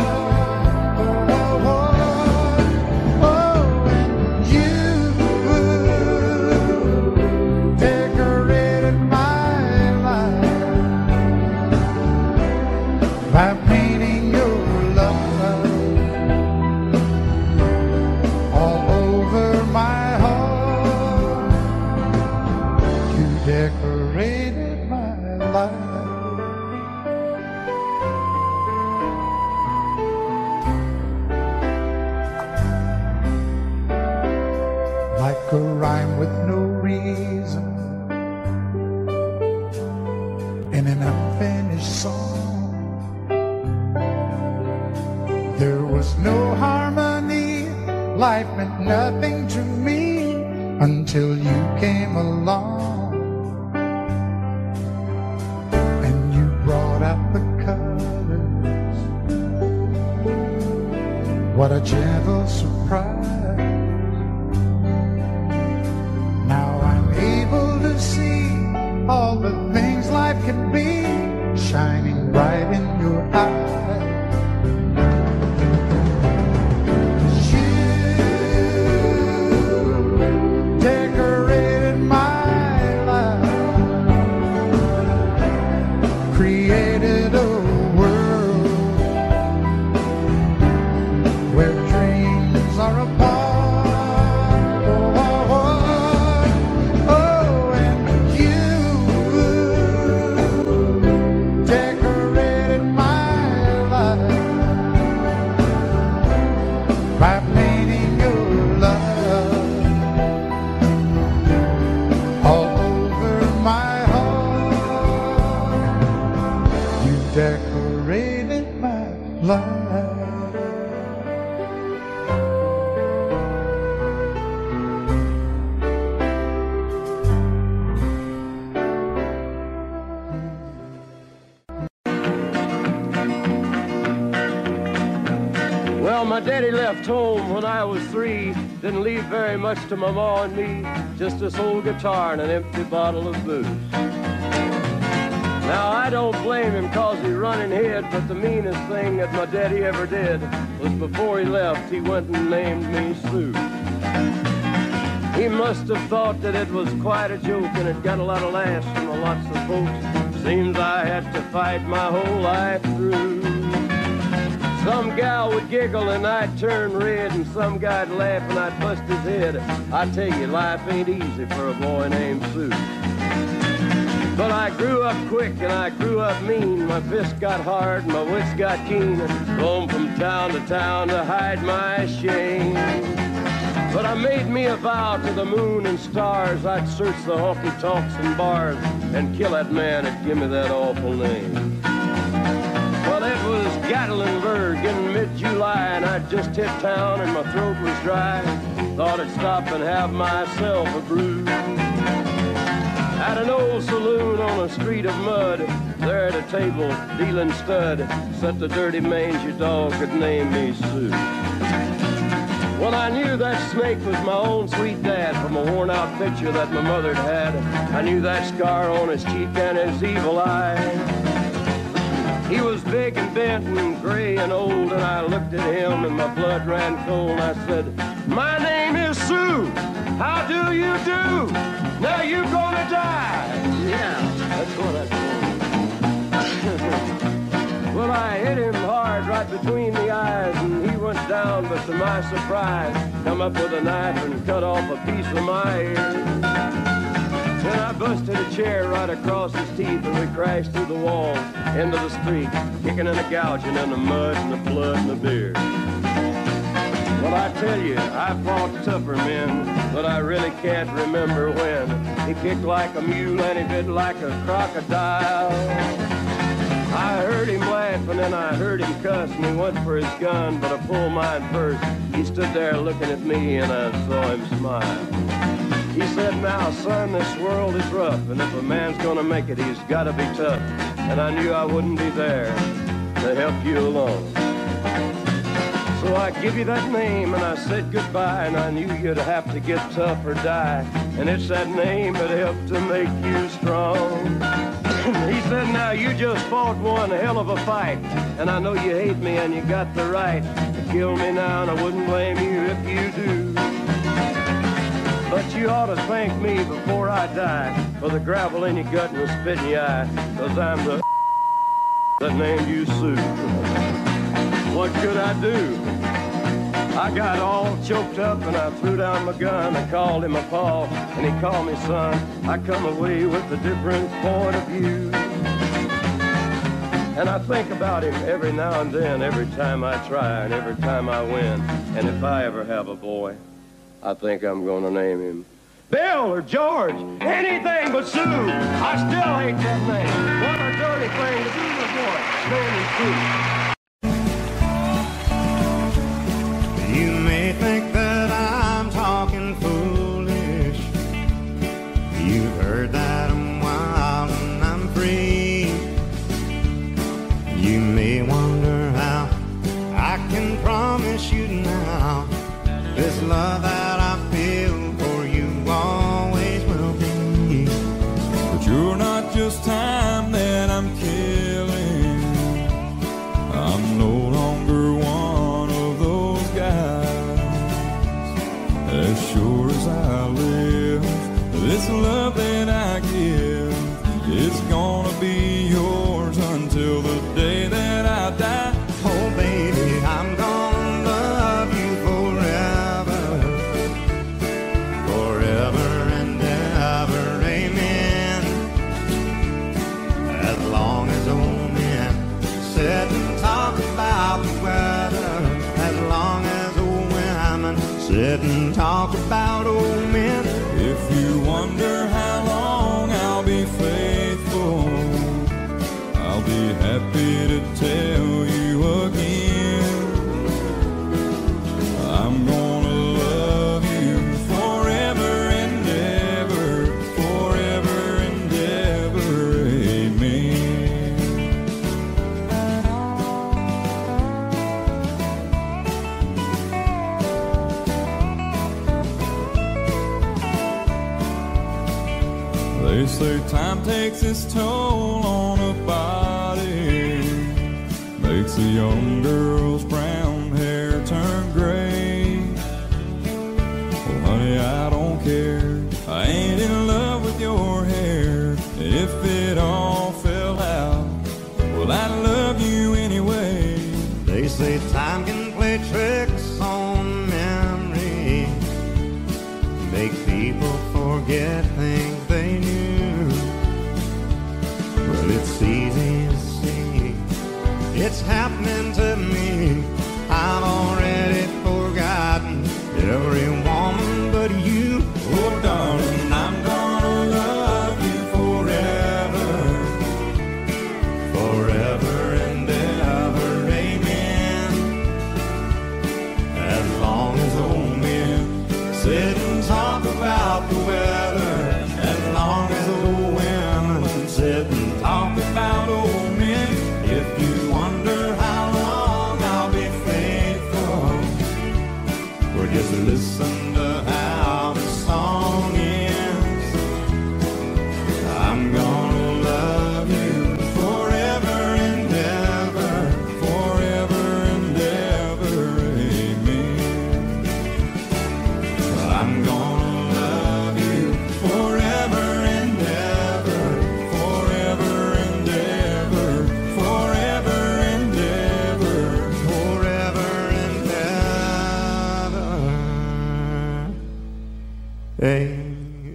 By painting your love all over my heart, you decorated my life. Like a rhyme with no reason in an unfinished song, there was no harmony, life meant nothing to me until you came along. And you brought out the colors, what a gentle surprise. Now I'm able to see all the things life can be, shining bright in your eyes. Created a world where dreams are apart. Oh, oh, oh, oh, and you decorated my life by painting your love all over my heart. You decorated my life. Well, my daddy left home when I was three. Didn't leave very much to my ma and me. Just this old guitar and an empty bottle of booze. Now, I don't blame him cause he running hid, but the meanest thing that my daddy ever did was before he left, he went and named me Sue. He must have thought that it was quite a joke and it got a lot of laughs from lots of folks. Seems I had to fight my whole life through. Some gal would giggle and I'd turn red, and some guy'd laugh and I'd bust his head. I tell you, life ain't easy for a boy named Sue. But I grew up quick and I grew up mean. My fists got hard and my wits got keen. Roamed from town to town to hide my shame. But I made me a vow to the moon and stars, I'd search the honky-tonks and bars and kill that man that give me that awful name. Well, it was Gatlinburg in mid-July, and I'd just hit town and my throat was dry. Thought I'd stop and have myself a brew. At an old saloon on a street of mud, there at a table, dealing stud, sat the dirty mangy dog that named me Sue. Well, I knew that snake was my own sweet dad from a worn-out picture that my mother'd had. I knew that scar on his cheek and his evil eye. He was big and bent and gray and old, and I looked at him and my blood ran cold. And I said, my name is Sue. How do you do? Now you gonna die. Yeah, that's what I told him. Well, I hit him hard right between the eyes, and he went down, but to my surprise, come up with a knife and cut off a piece of my ear. Then I busted a chair right across his teeth, and we crashed through the walls into the street, kicking and a gouging in the mud and the blood and the beer. Well, I tell you, I fought tougher men, but I really can't remember when. He kicked like a mule and he bit like a crocodile. I heard him laugh and then I heard him cuss, and he went for his gun, but I pulled mine first. He stood there looking at me and I saw him smile. He said, now, son, this world is rough, and if a man's gonna make it, he's gotta be tough. And I knew I wouldn't be there to help you along. So I give you that name and I said goodbye, and I knew you'd have to get tough or die. And it's that name that helped to make you strong. He said, now you just fought one hell of a fight, and I know you hate me and you got the right to kill me now, and I wouldn't blame you if you do. But you ought to thank me before I die for the gravel in your gut and the spit in your eye, 'cause I'm the that named you Sue. What could I do? I got all choked up and I threw down my gun. I called him a paw and he called me son. I come away with a different point of view. And I think about him every now and then, every time I try and every time I win. And if I ever have a boy, I think I'm gonna name him Bill or George, anything but Sue. I still hate that name. What a dirty thing to do with a boy. Name him Sue. You may think that I'm talking foolish. You've heard that I'm wild and I'm free. You may wonder how I can promise you now this love that I feel for you always will be. But you're not just time that I'm killing. I'm no longer one of those guys. As sure as I live, this love that I give is gonna be yours until the day that I die. Oh baby, I'm gonna love you forever, forever and ever, amen. As long as old men sit and talk about the weather, as long as old women sit and talk about old men. If you wonder how long I'll be faithful, I'll be happy to tell you again. I'm gonna love you forever and ever, forever and ever, amen. They say time takes its toll on a body, makes a young girl's brown hair turn gray. Well, honey, I don't care. I ain't in love with your hair. If it all fell out, well, I love you anyway. They say time can play tricks on memory, make people forget things they knew. Well, it's easy to see, it's happening to me.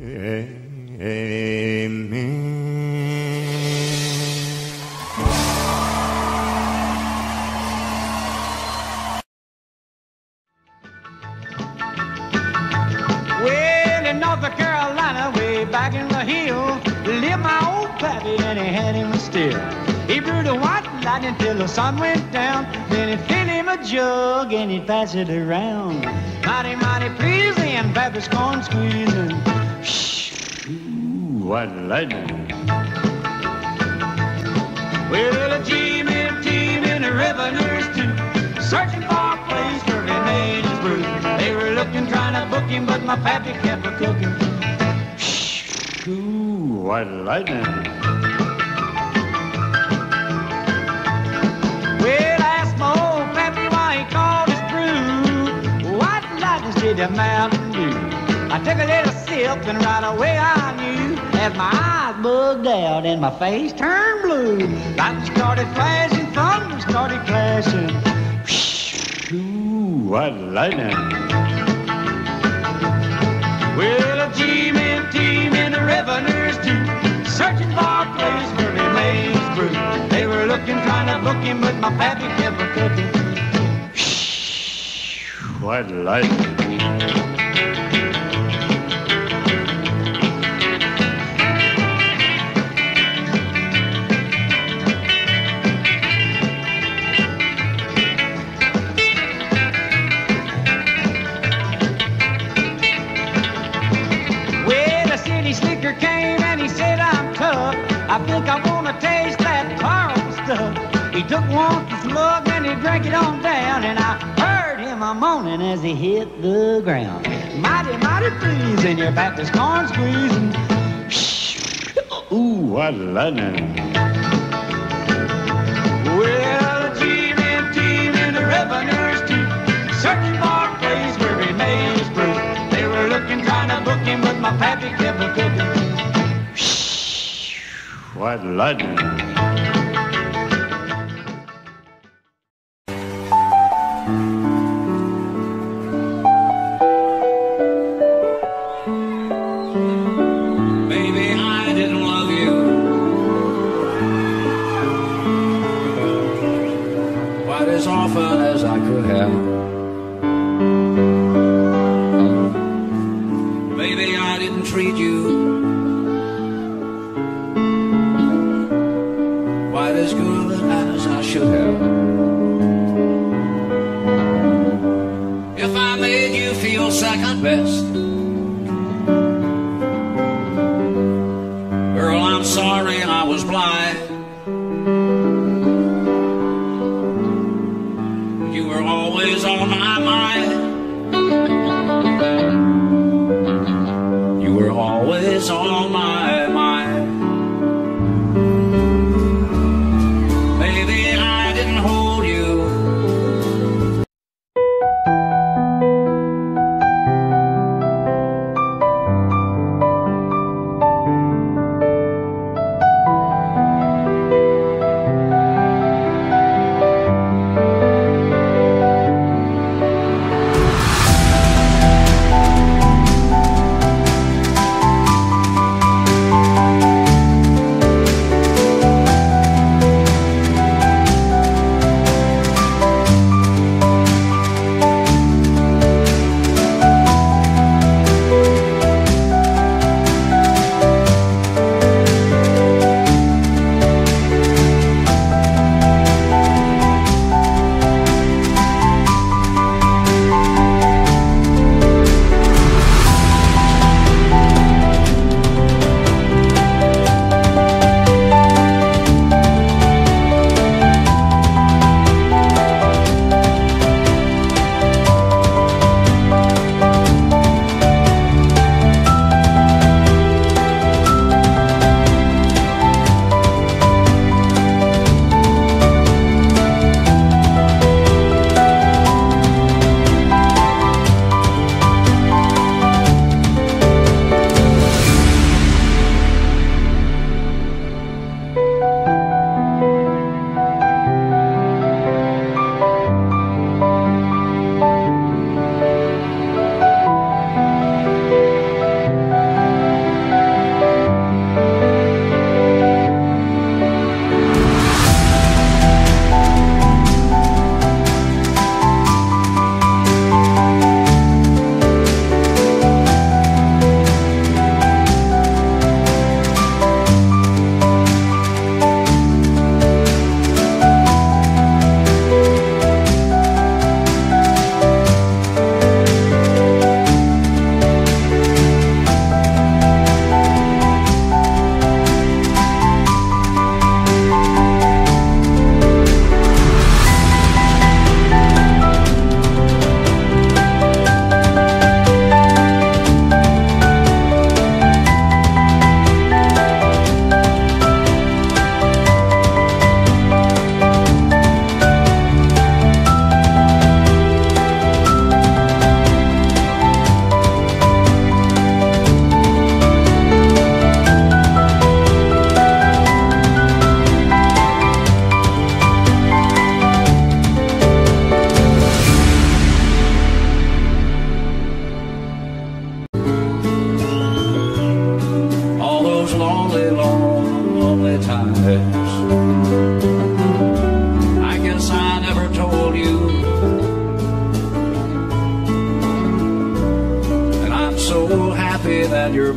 Well, in North Carolina, way back in the hill, lived my old pappy and he had him still. He brewed a white lightning till the sun went down. Then he'd fill him a jug and he'd pass it around. Mighty, mighty pleasing, pappy's corn squeezing. Shh, ooh, white lightning. Well, a team and team in the river nurse too, searching for a place where he made his brew. They were looking, trying to book him, but my pappy kept a cooking. Shh, ooh, white lightning. Well, I asked my old pappy why he called his brew White Lightning did the Mountain Dew. I took a little sip and right away I knew, as my eyes bugged out and my face turned blue. Lightning started flashing, thunder started clashing. Ooh, white lightning. Well, a team and team in the river nurse too, searching for a place where he made his brew. They were looking, trying to book him, but my pappy kept a cooking. Shh, white lightning. Slicker came and he said, I'm tough. I think I want to taste that Carl stuff. He took one slug and he drank it on down, and I heard him a moaning as he hit the ground. Mighty, mighty pleasing, your back is corn squeezing. Shh, ooh, what lightning. Well, a team and team in the river nurse too, searching for a place where he made his brew. They were looking, trying to book him, but my pappy kept a cooking. Shh, white lightning. Baby, I didn't love you quite as often as I could have. Baby, I didn't treat you quite as good as I should have. If I made you feel second best, girl, I'm sorry I was blind. You were always on my mind. You were always on my mind. Baby, I didn't hold you.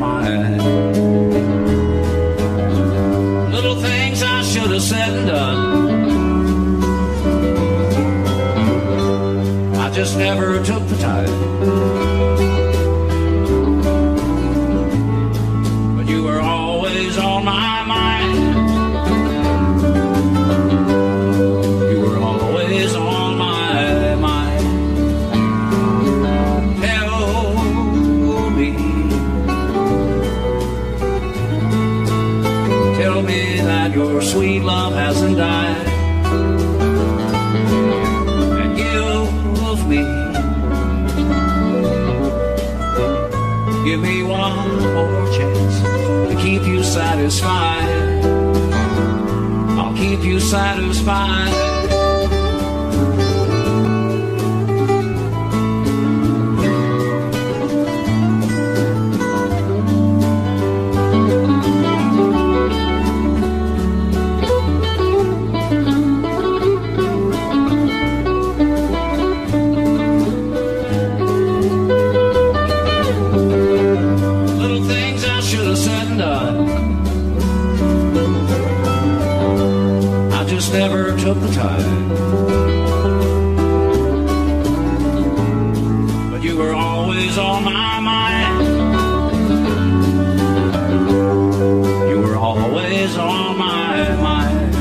my. Little things I should have said and done, I just never took the time. But you were always on my mind. You were always on my mind. Tell me, tell me that your sweet love hasn't died. And give me, give me one more chance to keep you satisfied. I'll keep you satisfied. Little things I should have said and done, I just never took the time. But you were always on my mind. You were always on my mind.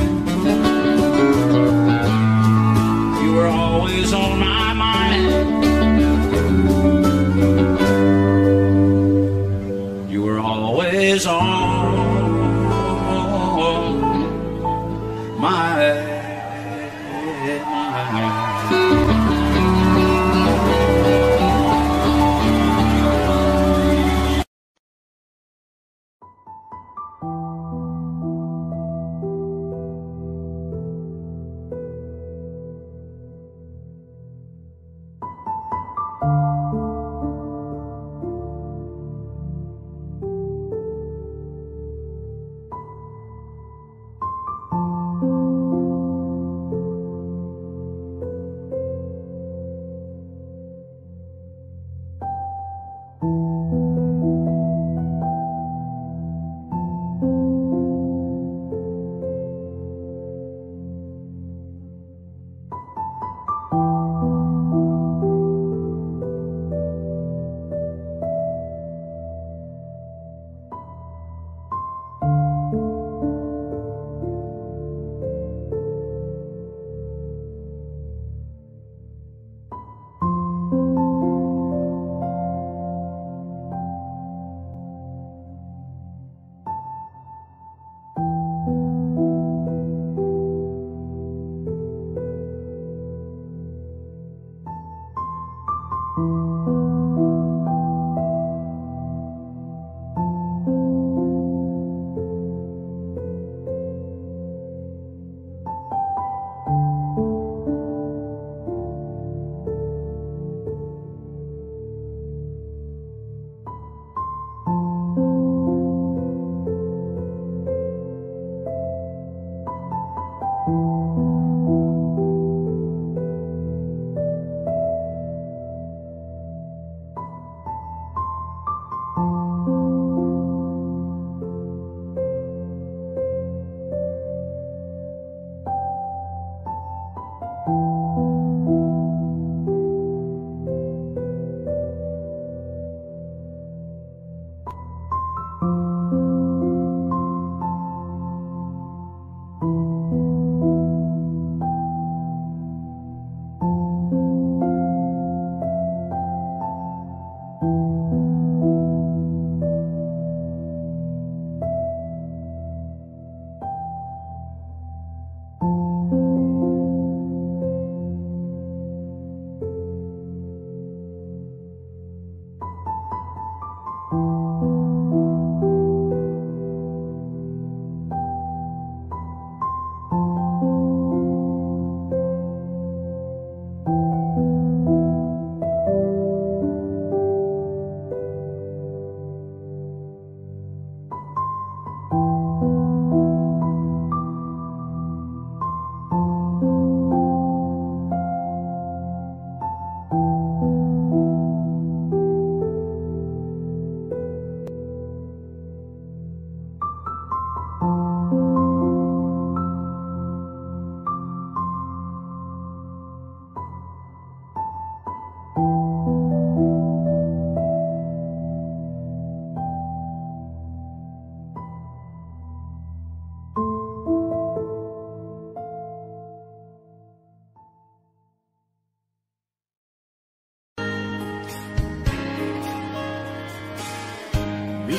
You were always on my mind. You were always on my mind.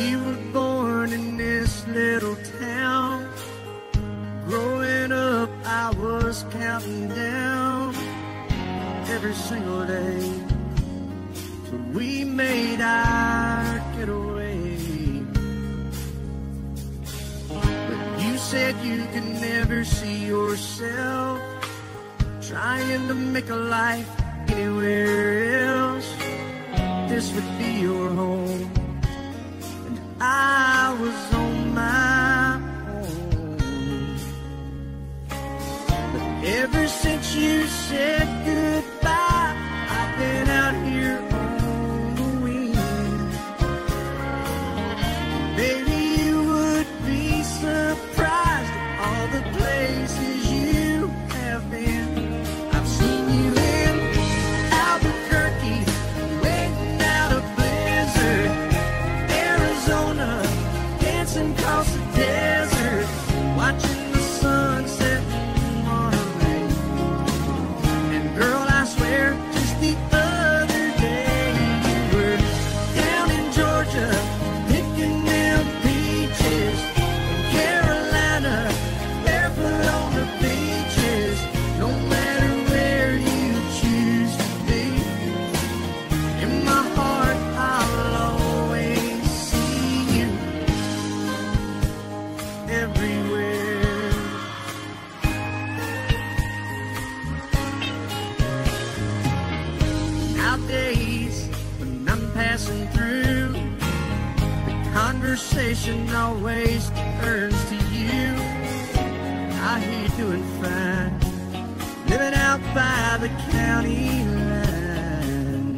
We were born in this little town. Growing up, I was counting down every single day till we made our getaway. But you said you could never see yourself trying to make a life anywhere else. This would be your home, and I was on my own. But ever since you said goodbye, I've been out here on the wing. Baby, you would be surprised at all the places you have been. I've seen you in Albuquerque, waiting out a blizzard, Arizona, dancing across the desert, watching the sunset on a lake. And girl, I swear, just the other day you were down in Georgia, picking them peaches, in Carolina, barefoot on the beaches. No matter where you choose to be, in my heart I'll always see you everywhere. Nowadays, when I'm passing through, the conversation always turns to you. I hear you doing fine, living out by the county line.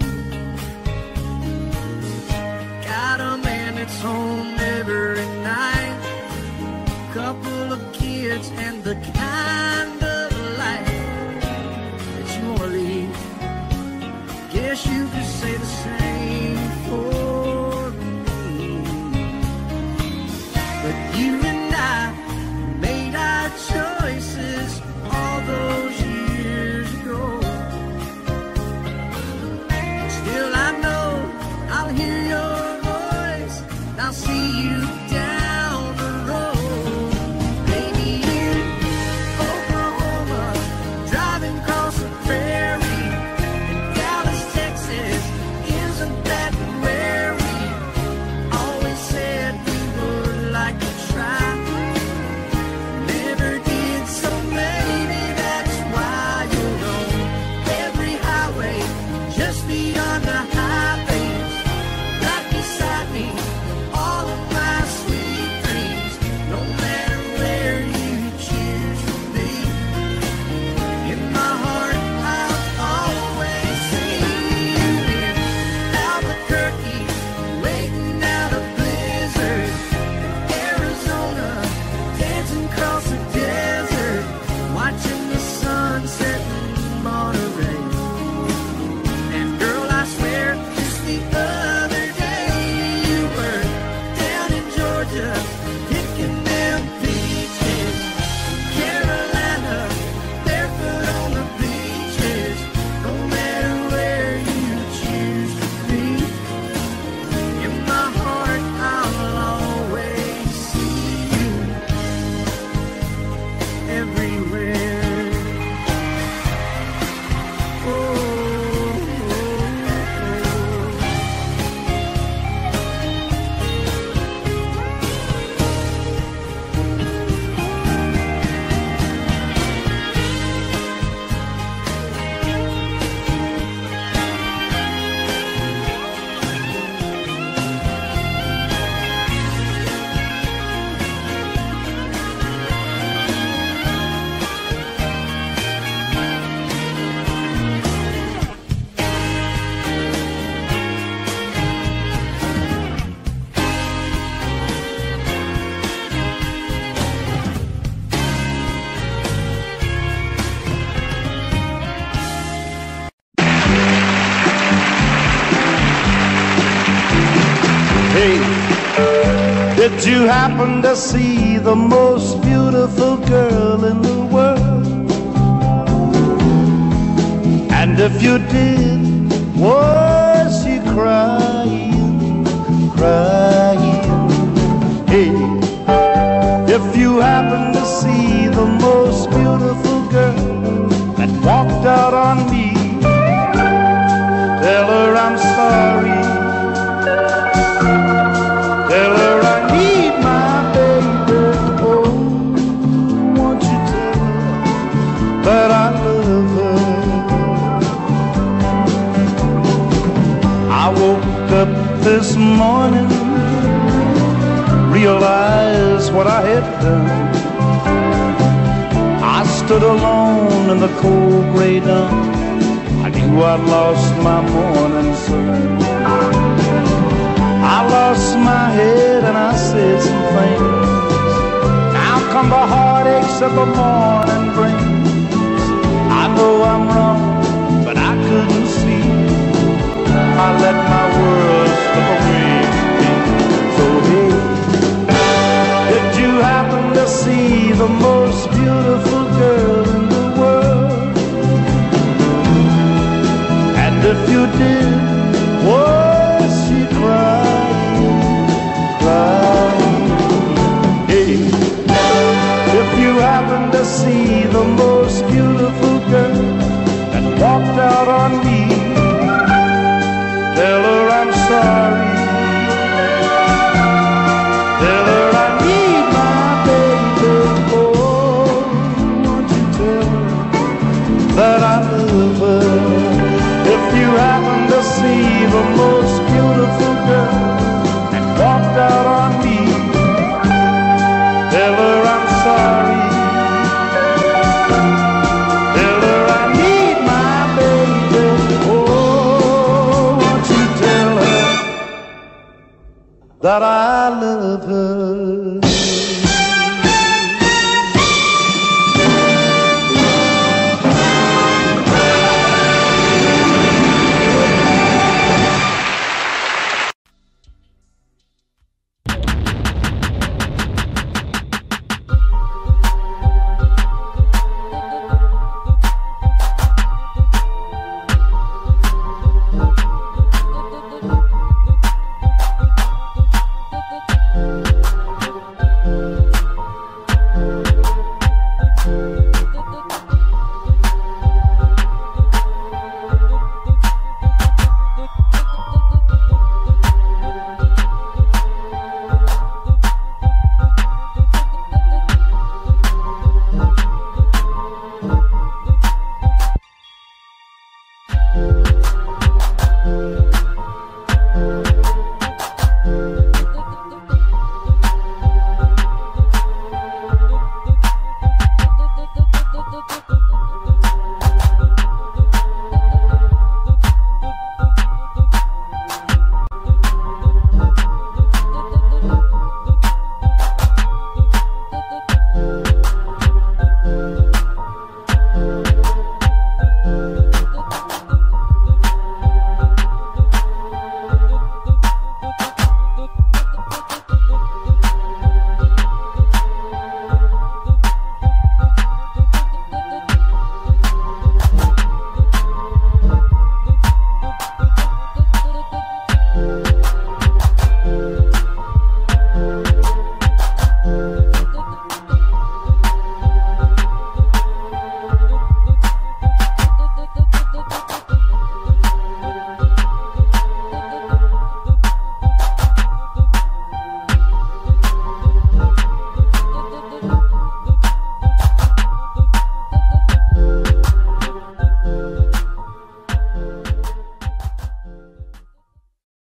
Got a man that's home every night, couple of kids, and the kind of life that you wanna lead. Guess you could say the same for me. But you and I made our choices all those years ago. Still I know I'll hear your voice, and I'll see you down the road. Baby, in Oklahoma, driving across the prairie, in Dallas, Texas, isn't that where we always said we would like to try? Never did, so maybe that's why you're on every highway, just beyond the highways, right beside me, all of my sweet dreams. No matter where you choose to be, in my heart I'll always see you in Albuquerque, waiting out a blizzard, in Arizona, dancing across the desert, watching the sunset in Monterey. And girl, I swear, just the other day you were down in Georgia, picking them peaches, Carolina, barefoot on the beaches. No matter where you choose to be, in my heart I'll always see you everywhere. Oh, oh, Hey, did you happen to see the most beautiful girl in the world? And if you did, was she crying, crying? realize what I had done. I stood alone in the cold gray dawn. I knew I'd lost my morning sun. I lost my head and I said some things. Now come the heartaches that the morning brings. I know I'm wrong, but I couldn't see. I let my world slip away from me. So hey, did you happen to see the most beautiful girl in the world? And if you did, was she crying, crying? Hey, if you happen to see the most beautiful girl that walked out on me, tell her I'm sorry. Tell her I need my baby. Oh, won't you tell her that I love her? If you happen to see the most beautiful girl that walked out on me, tell her I'm sorry. Tell her I need my baby. Oh, won't you tell her that I love her?